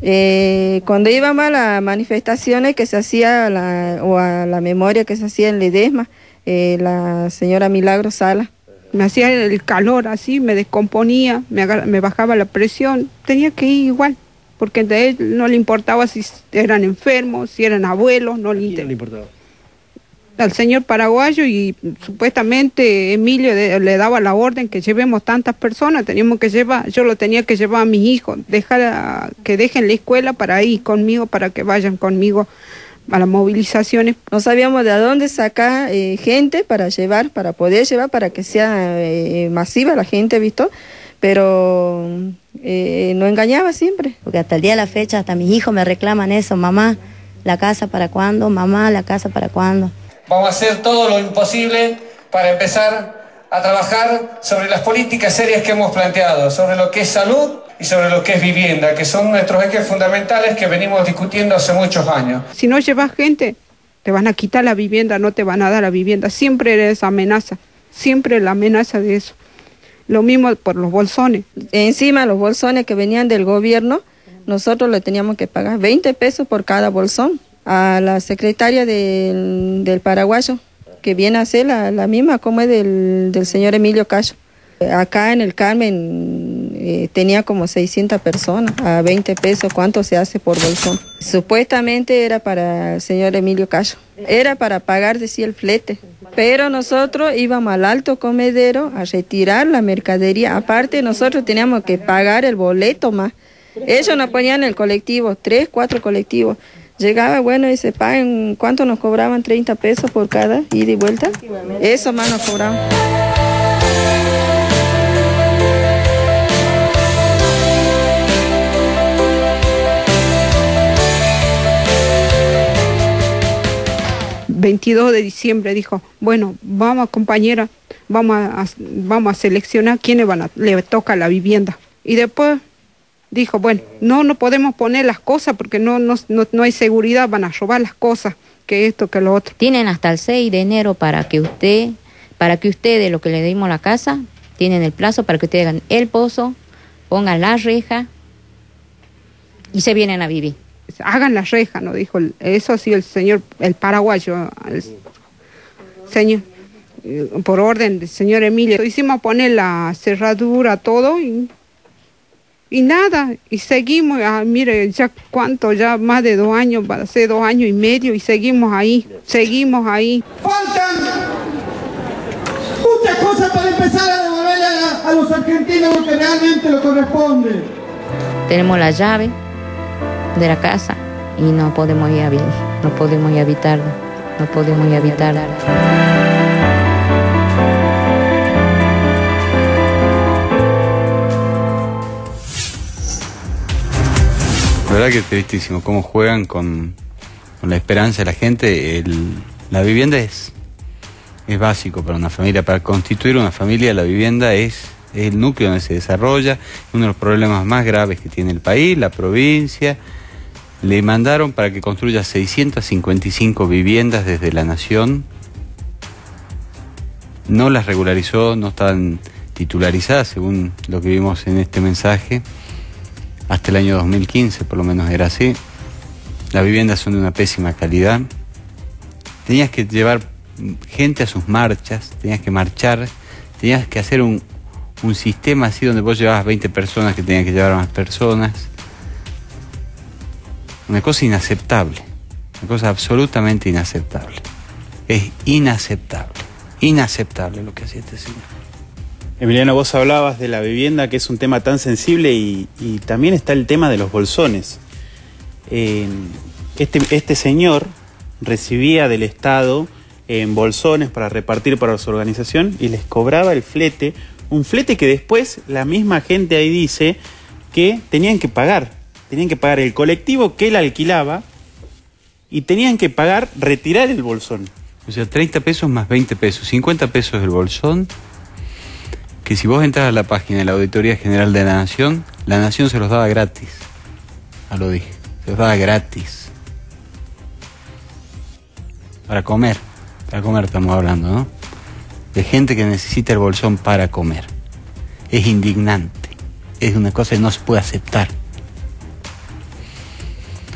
Eh, cuando íbamos a las manifestaciones que se hacía, la, o a la memoria que se hacía en Ledesma, eh, la señora Milagro Sala. Me hacía el calor así, me descomponía, me, agar- me bajaba la presión, tenía que ir igual, porque de él no le importaba si eran enfermos, si eran abuelos, no le, ¿Quién no le importaba? Al señor paraguayo, y supuestamente Emilio de, le daba la orden que llevemos tantas personas, teníamos que llevar, yo lo tenía que llevar a mis hijos, dejar a, que dejen la escuela para ir conmigo, para que vayan conmigo a las movilizaciones. No sabíamos de dónde sacar eh, gente para llevar, para poder llevar, para que sea eh, masiva la gente, ¿visto? Pero eh, no engañaba siempre. Porque hasta el día de la fecha, hasta mis hijos me reclaman eso, mamá, ¿la casa para cuándo? Mamá, ¿la casa para cuándo? Vamos a hacer todo lo imposible para empezar a trabajar sobre las políticas serias que hemos planteado, sobre lo que es salud y sobre lo que es vivienda, que son nuestros ejes fundamentales que venimos discutiendo hace muchos años. Si no llevas gente, te van a quitar la vivienda, no te van a dar la vivienda, siempre era esa amenaza, siempre la amenaza de eso. Lo mismo por los bolsones. Encima los bolsones que venían del gobierno, nosotros le teníamos que pagar veinte pesos por cada bolsón. A la secretaria del, del paraguayo, que viene a ser la, la misma como es del, del señor Emilio Cayo. Acá en el Carmen eh, tenía como seiscientas personas, a veinte pesos, ¿cuánto se hace por bolsón? Supuestamente era para el señor Emilio Cayo, era para pagar, decía, el flete. Pero nosotros íbamos al Alto Comedero a retirar la mercadería, aparte nosotros teníamos que pagar el boleto más. Ellos nos ponían el colectivo, tres, cuatro colectivos. Llegaba, bueno, y se pagan, ¿cuánto nos cobraban? treinta pesos por cada ida y vuelta. Eso más nos cobraban. veintidós de diciembre dijo, bueno, vamos compañera, vamos a, vamos a seleccionar quiénes van a, le toca la vivienda. Y después dijo, bueno, no, no podemos poner las cosas porque no, no, no, no hay seguridad, van a robar las cosas, que esto, que lo otro. Tienen hasta el seis de enero para que usted, para que ustedes, lo que le dimos a la casa, tienen el plazo para que ustedes hagan el pozo, pongan la reja y se vienen a vivir. Hagan la reja, ¿no? Dijo, eso sí, el señor, el paraguayo, el señor, por orden del señor Emilio. Hicimos poner la cerradura, todo, y, y nada, y seguimos, ah, mire, ya cuánto, ya más de dos años, va a ser dos años y medio, y seguimos ahí, seguimos ahí. Faltan muchas cosas para empezar a devolverle a, a los argentinos lo que realmente le corresponde. Tenemos la llave de la casa y no podemos ir a vivir, no podemos ir a habitar, no podemos ir a habitar. La verdad que es tristísimo cómo juegan con, con la esperanza de la gente. El, la vivienda es, es básico para una familia, para constituir una familia la vivienda es, es el núcleo donde se desarrolla, uno de los problemas más graves que tiene el país, la provincia. Le mandaron para que construya seiscientas cincuenta y cinco viviendas desde la Nación. No las regularizó, no están titularizadas, según lo que vimos en este mensaje. Hasta el año dos mil quince, por lo menos era así. Las viviendas son de una pésima calidad. Tenías que llevar gente a sus marchas, tenías que marchar, tenías que hacer un, un sistema así donde vos llevabas veinte personas que tenías que llevar a más personas. Una cosa inaceptable, una cosa absolutamente inaceptable. Es inaceptable, inaceptable lo que hacía este señor. Emiliano, vos hablabas de la vivienda, que es un tema tan sensible, y, y también está el tema de los bolsones. Eh, este, este señor recibía del Estado en bolsones para repartir para su organización y les cobraba el flete, un flete que después la misma gente ahí dice que tenían que pagar. Tenían que pagar el colectivo que él alquilaba y tenían que pagar, retirar el bolsón. O sea, treinta pesos más veinte pesos, cincuenta pesos el bolsón, que si vos entras a la página de la Auditoría General de la Nación, la Nación se los daba gratis. Ah, lo dije, se los daba gratis. Para comer, para comer estamos hablando, ¿no? De gente que necesita el bolsón para comer. Es indignante, es una cosa que no se puede aceptar.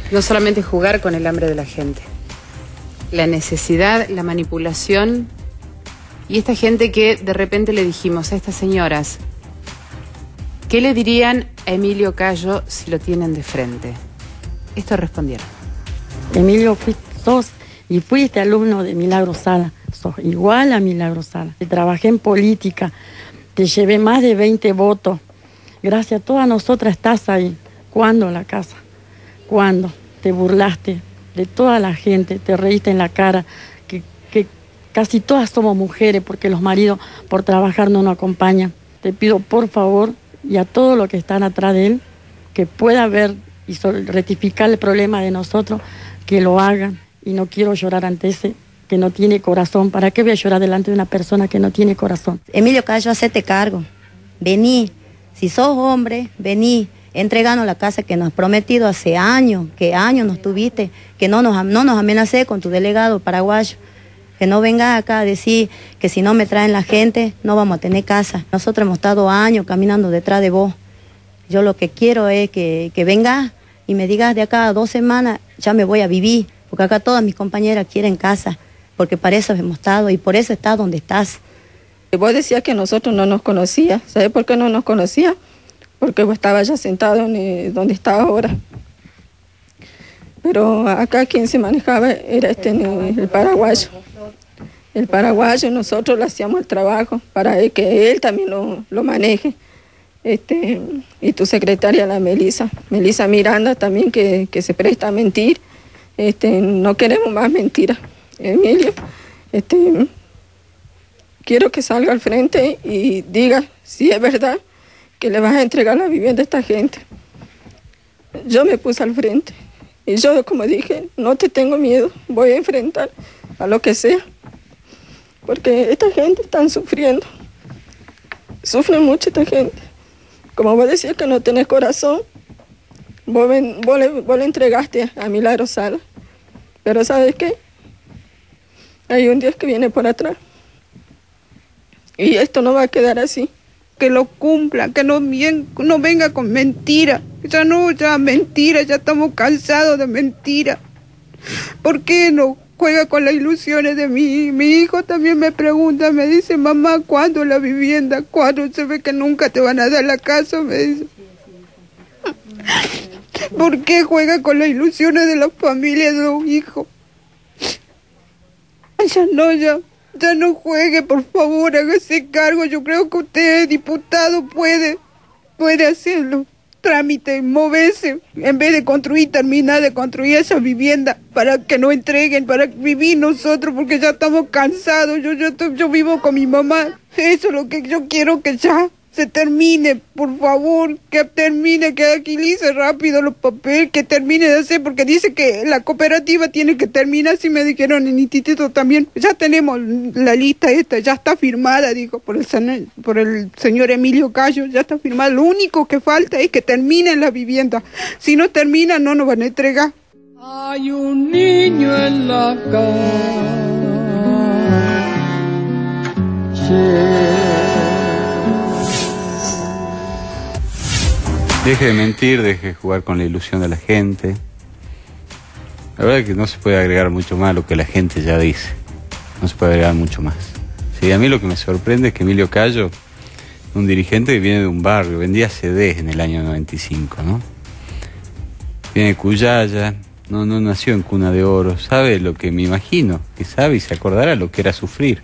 No solamente jugar con el hambre de la gente, la necesidad, la manipulación, y esta gente que de repente le dijimos a estas señoras, ¿qué le dirían a Emilio Cayo si lo tienen de frente? Esto respondieron. Emilio, sos y fuiste alumno de Milagro Sala, sos igual a Milagro Sala. Trabajé en política, te llevé más de veinte votos. Gracias a todas nosotras estás ahí. ¿Cuándo la casa? ¿Cuándo? Te burlaste de toda la gente, te reíste en la cara, que, que casi todas somos mujeres porque los maridos por trabajar no nos acompañan. Te pido por favor, y a todos los que están atrás de él, que pueda ver y rectificar el problema de nosotros, que lo hagan. Y no quiero llorar ante ese que no tiene corazón. ¿Para qué voy a llorar delante de una persona que no tiene corazón? Emilio Cayo, hacete cargo. Vení. Si sos hombre, vení. Entreganos la casa que nos has prometido hace años. Que años nos tuviste. Que no nos, no nos amenacé con tu delegado paraguayo. Que no vengas acá a decir que si no me traen la gente, no vamos a tener casa. Nosotros hemos estado años caminando detrás de vos. Yo lo que quiero es que, que vengas y me digas de acá a dos semanas, ya me voy a vivir. Porque acá todas mis compañeras quieren casa, porque para eso hemos estado y por eso estás donde estás. Vos decías que nosotros no nos conocías. ¿Sabés por qué no nos conocía? Porque vos estabas ya sentado en el, donde está ahora. Pero acá quien se manejaba era este, el, el paraguayo. El paraguayo, nosotros le hacíamos el trabajo para que él también lo, lo maneje. Este, y tu secretaria, la Melisa, Melisa Miranda también, que, que se presta a mentir. Este, no queremos más mentiras. Emilio, este, quiero que salga al frente y diga si es verdad que le vas a entregar la vivienda a esta gente. Yo me puse al frente y yo, como dije, no te tengo miedo, voy a enfrentar a lo que sea, porque esta gente está sufriendo, sufre mucho esta gente. Como vos decías que no tenés corazón, vos, ven, vos, le, vos le entregaste a Milagro Sala. Pero ¿sabes qué? Hay un Dios que viene por atrás. Y esto no va a quedar así. Que lo cumpla, que no, bien, no venga con mentiras. Ya no, ya mentira, ya estamos cansados de mentiras. ¿Por qué no juega con las ilusiones de mí? Mi hijo también me pregunta, me dice, mamá, ¿cuándo la vivienda? ¿Cuándo? Se ve que nunca te van a dar la casa, me dice. ¿Por qué juega con las ilusiones de la familia de los hijos? Ya no, ya, ya no juegue, por favor, hágase cargo. Yo creo que usted, diputado, puede, puede hacerlo. Trámite, moverse, en vez de construir, terminar de construir esa vivienda para que no entreguen, para vivir nosotros, porque ya estamos cansados. Yo, yo, yo vivo con mi mamá. Eso es lo que yo quiero, que ya se termine, por favor, que termine, que agilice rápido los papeles, que termine de hacer, porque dice que la cooperativa tiene que terminar, si me dijeron en el instituto también. Ya tenemos la lista esta, ya está firmada, dijo, por el, por el señor Emilio Cayo, ya está firmada. Lo único que falta es que terminen la vivienda. Si no termina, no nos van a entregar. Hay un niño en la calle. Deje de mentir, deje de jugar con la ilusión de la gente. La verdad es que no se puede agregar mucho más a lo que la gente ya dice. No se puede agregar mucho más. Sí, a mí lo que me sorprende es que Emilio Cayo, un dirigente que viene de un barrio, vendía C Ds en el año noventa y cinco, ¿no? Viene de Cuyaya, no, no nació en cuna de oro, sabe lo que me imagino, que sabe y se acordará lo que era sufrir.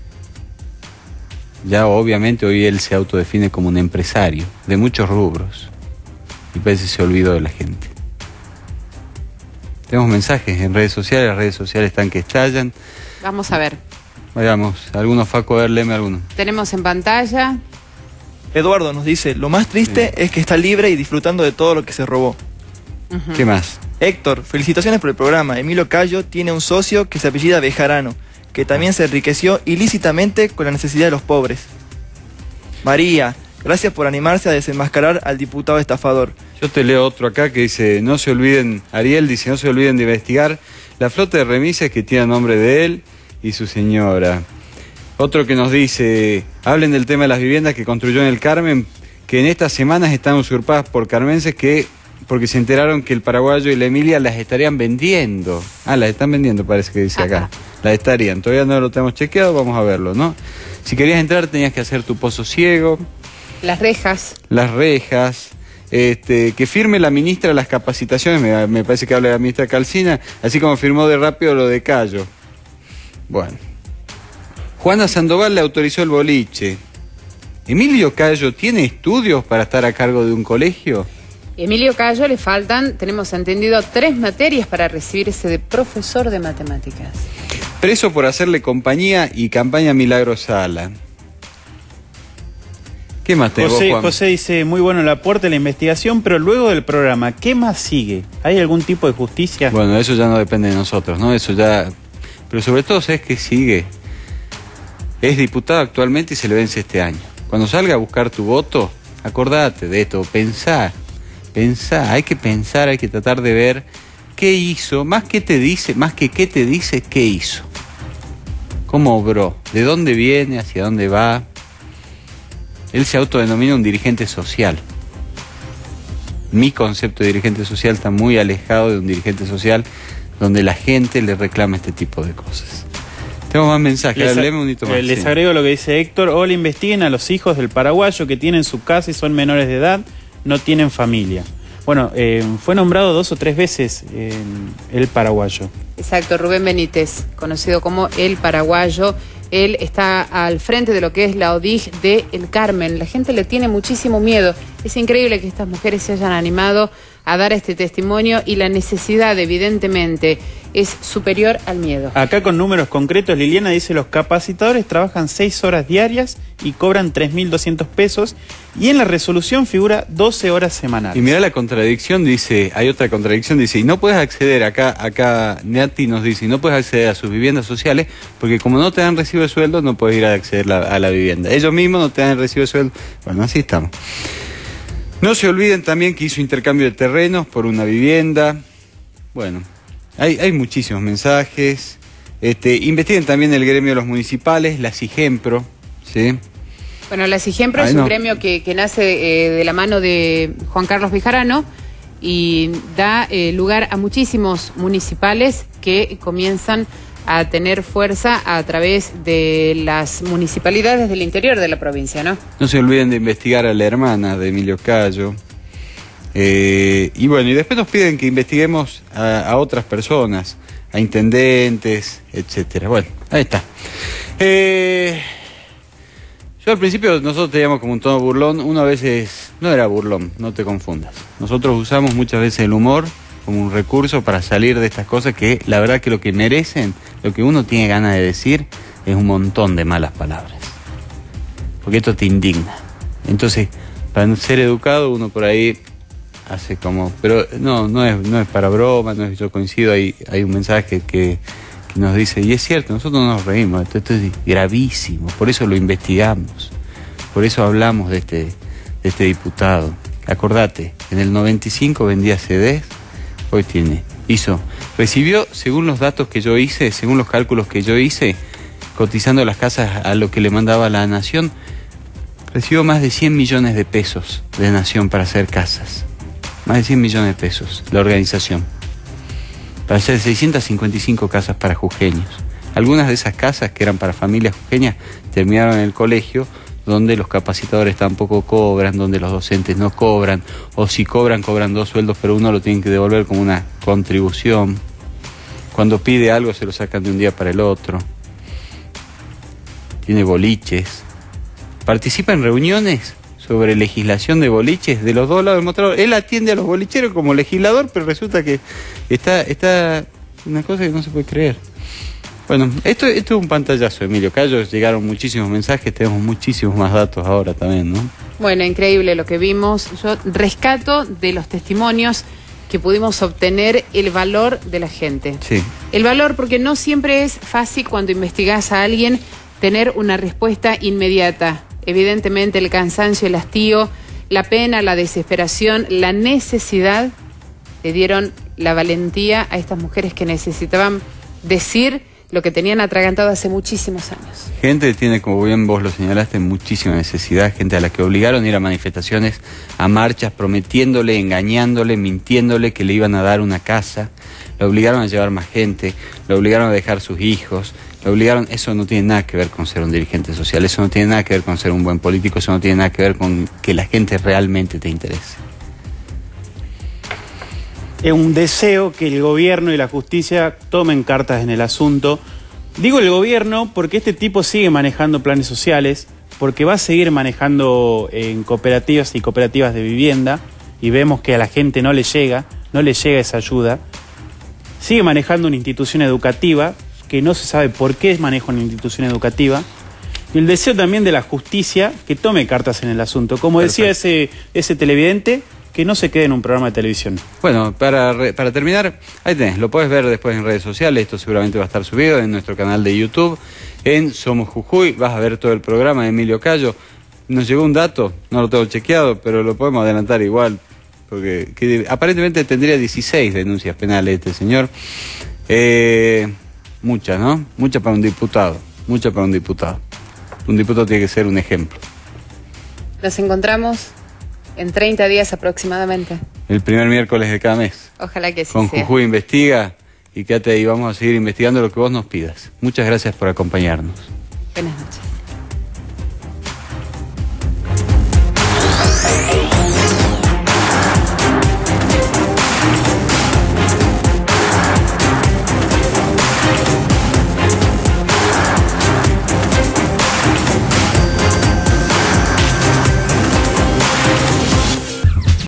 Ya obviamente hoy él se autodefine como un empresario de muchos rubros. Y parece que se olvidó de la gente. Tenemos mensajes en redes sociales, las redes sociales están que estallan. Vamos a ver. Vayamos, algunos, Faco, a ver, léeme algunos. Tenemos en pantalla. Eduardo nos dice, lo más triste sí. es que está libre y disfrutando de todo lo que se robó. Uh-huh. ¿Qué más? Héctor, felicitaciones por el programa. Emilio Cayo tiene un socio que se apellida Bejarano, que también se enriqueció ilícitamente con la necesidad de los pobres. María, gracias por animarse a desenmascarar al diputado estafador. Yo te leo otro acá que dice, no se olviden, Ariel dice, no se olviden de investigar la flota de remises que tiene a nombre de él y su señora. Otro que nos dice, hablen del tema de las viviendas que construyó en el Carmen, que en estas semanas están usurpadas por carmenses que porque se enteraron que el paraguayo y la Emilia las estarían vendiendo. Ah, las están vendiendo, parece que dice acá. Ajá. Las estarían, todavía no lo tenemos chequeado, vamos a verlo, ¿no? Si querías entrar tenías que hacer tu pozo ciego. Las rejas. Las rejas. Este, que firme la ministra las capacitaciones, me, me parece que habla la ministra Calcina, así como firmó de rápido lo de Cayo. Bueno. Juana Sandoval le autorizó el boliche. ¿Emilio Cayo tiene estudios para estar a cargo de un colegio? Emilio Cayo le faltan, tenemos entendido, tres materias para recibirse de profesor de matemáticas. Preso por hacerle compañía y campaña Milagro Sala. ¿Qué más tengo, José, Juan? José dice, muy bueno el aporte, la investigación, pero luego del programa, ¿qué más sigue? ¿Hay algún tipo de justicia? Bueno, eso ya no depende de nosotros, ¿no? Eso ya... Pero sobre todo, ¿sabes qué sigue? Es diputado actualmente y se le vence este año. Cuando salga a buscar tu voto, acordate de esto, pensá, pensá, hay que pensar, hay que tratar de ver qué hizo, más que te dice, más que qué te dice, qué hizo. ¿Cómo obró? ¿De dónde viene? ¿Hacia dónde va? Él se autodenomina un dirigente social. Mi concepto de dirigente social está muy alejado de un dirigente social donde la gente le reclama este tipo de cosas. Tenemos más mensajes, les, léeme un hito más. Eh, les sí. agrego lo que dice Héctor. Hola, investiguen a los hijos del paraguayo que tienen su casa y son menores de edad, no tienen familia. Bueno, eh, fue nombrado dos o tres veces eh, el paraguayo. Exacto, Rubén Benítez, conocido como el paraguayo. Él está al frente de lo que es la O D I G de El Carmen. La gente le tiene muchísimo miedo. Es increíble que estas mujeres se hayan animado a dar este testimonio y la necesidad, evidentemente, es superior al miedo. Acá con números concretos, Liliana dice, los capacitadores trabajan seis horas diarias y cobran tres mil doscientos pesos y en la resolución figura doce horas semanales. Y mira la contradicción, dice, hay otra contradicción, dice, y no puedes acceder, acá, acá Neati nos dice, y no puedes acceder a sus viviendas sociales porque como no te dan recibo de sueldo, no puedes ir a acceder la, a la vivienda. Ellos mismos no te dan recibo de sueldo. Bueno, así estamos. No se olviden también que hizo intercambio de terrenos por una vivienda. Bueno, hay, hay muchísimos mensajes. Este, investiguen también el gremio de los municipales, la SIGEMPRO, ¿sí? Bueno, la SIGEMPRO Ay, es no. un gremio que, que nace eh, de la mano de Juan Carlos Bejarano y da eh, lugar a muchísimos municipales que comienzan a tener fuerza a través de las municipalidades del interior de la provincia, ¿no? No se olviden de investigar a la hermana de Emilio Cayo. Eh, y bueno, y después nos piden que investiguemos a, a otras personas, a intendentes, etcétera. Bueno, ahí está. Eh, yo al principio nosotros teníamos como un tono burlón, uno a veces no era burlón, no te confundas. Nosotros usamos muchas veces el humor como un recurso para salir de estas cosas que la verdad que lo que merecen, lo que uno tiene ganas de decir, es un montón de malas palabras. Porque esto te indigna. Entonces, para ser educado, uno por ahí hace como... Pero no, no es, no es para broma, no es, yo coincido, hay, hay un mensaje que, que nos dice, y es cierto, nosotros no nos reímos, esto, esto es gravísimo, por eso lo investigamos, por eso hablamos de este, de este diputado. Acordate, en el noventa y cinco vendía C Ds, hoy tiene, hizo, recibió, según los datos que yo hice, según los cálculos que yo hice, cotizando las casas a lo que le mandaba la Nación, recibió más de cien millones de pesos de Nación para hacer casas. Más de cien millones de pesos, la organización. Para hacer seiscientas cincuenta y cinco casas para jujeños. Algunas de esas casas, que eran para familias jujeñas, terminaron en el colegio, donde los capacitadores tampoco cobran, donde los docentes no cobran, o si cobran, cobran dos sueldos, pero uno lo tienen que devolver como una contribución. Cuando pide algo se lo sacan de un día para el otro. Tiene boliches. Participa en reuniones sobre legislación de boliches de los dos lados del mostrador. Él atiende a los bolicheros como legislador, pero resulta que está, está una cosa que no se puede creer. Bueno, esto, esto es un pantallazo, Emilio Cayo. Llegaron muchísimos mensajes, tenemos muchísimos más datos ahora también, ¿no? Bueno, increíble lo que vimos. Yo rescato de los testimonios que pudimos obtener el valor de la gente. Sí. El valor, porque no siempre es fácil cuando investigás a alguien tener una respuesta inmediata. Evidentemente el cansancio, el hastío, la pena, la desesperación, la necesidad, le dieron la valentía a estas mujeres que necesitaban decir lo que tenían atragantado hace muchísimos años. Gente que tiene, como bien vos lo señalaste, muchísima necesidad, gente a la que obligaron a ir a manifestaciones, a marchas, prometiéndole, engañándole, mintiéndole que le iban a dar una casa, le obligaron a llevar más gente, le obligaron a dejar sus hijos, le obligaron. Eso no tiene nada que ver con ser un dirigente social, eso no tiene nada que ver con ser un buen político, eso no tiene nada que ver con que la gente realmente te interese. Es un deseo que el gobierno y la justicia tomen cartas en el asunto. Digo el gobierno porque este tipo sigue manejando planes sociales, porque va a seguir manejando en cooperativas y cooperativas de vivienda, y vemos que a la gente no le llega, no le llega esa ayuda. Sigue manejando una institución educativa, que no se sabe por qué maneja una institución educativa. Y el deseo también de la justicia que tome cartas en el asunto. Como Perfecto. decía ese, ese televidente, que no se quede en un programa de televisión. Bueno, para, para terminar, ahí tenés, lo puedes ver después en redes sociales, esto seguramente va a estar subido en nuestro canal de YouTube, en Somos Jujuy, vas a ver todo el programa de Emilio Cayo. Nos llegó un dato, no lo tengo chequeado, pero lo podemos adelantar igual, porque que, aparentemente tendría dieciséis denuncias penales este señor. Eh, muchas, ¿no? Muchas para un diputado, muchas para un diputado. Un diputado tiene que ser un ejemplo. Nos encontramos en treinta días aproximadamente. El primer miércoles de cada mes. Ojalá que sí Con sea. Jujuy Investiga, y quédate ahí, vamos a seguir investigando lo que vos nos pidas. Muchas gracias por acompañarnos. Buenas noches.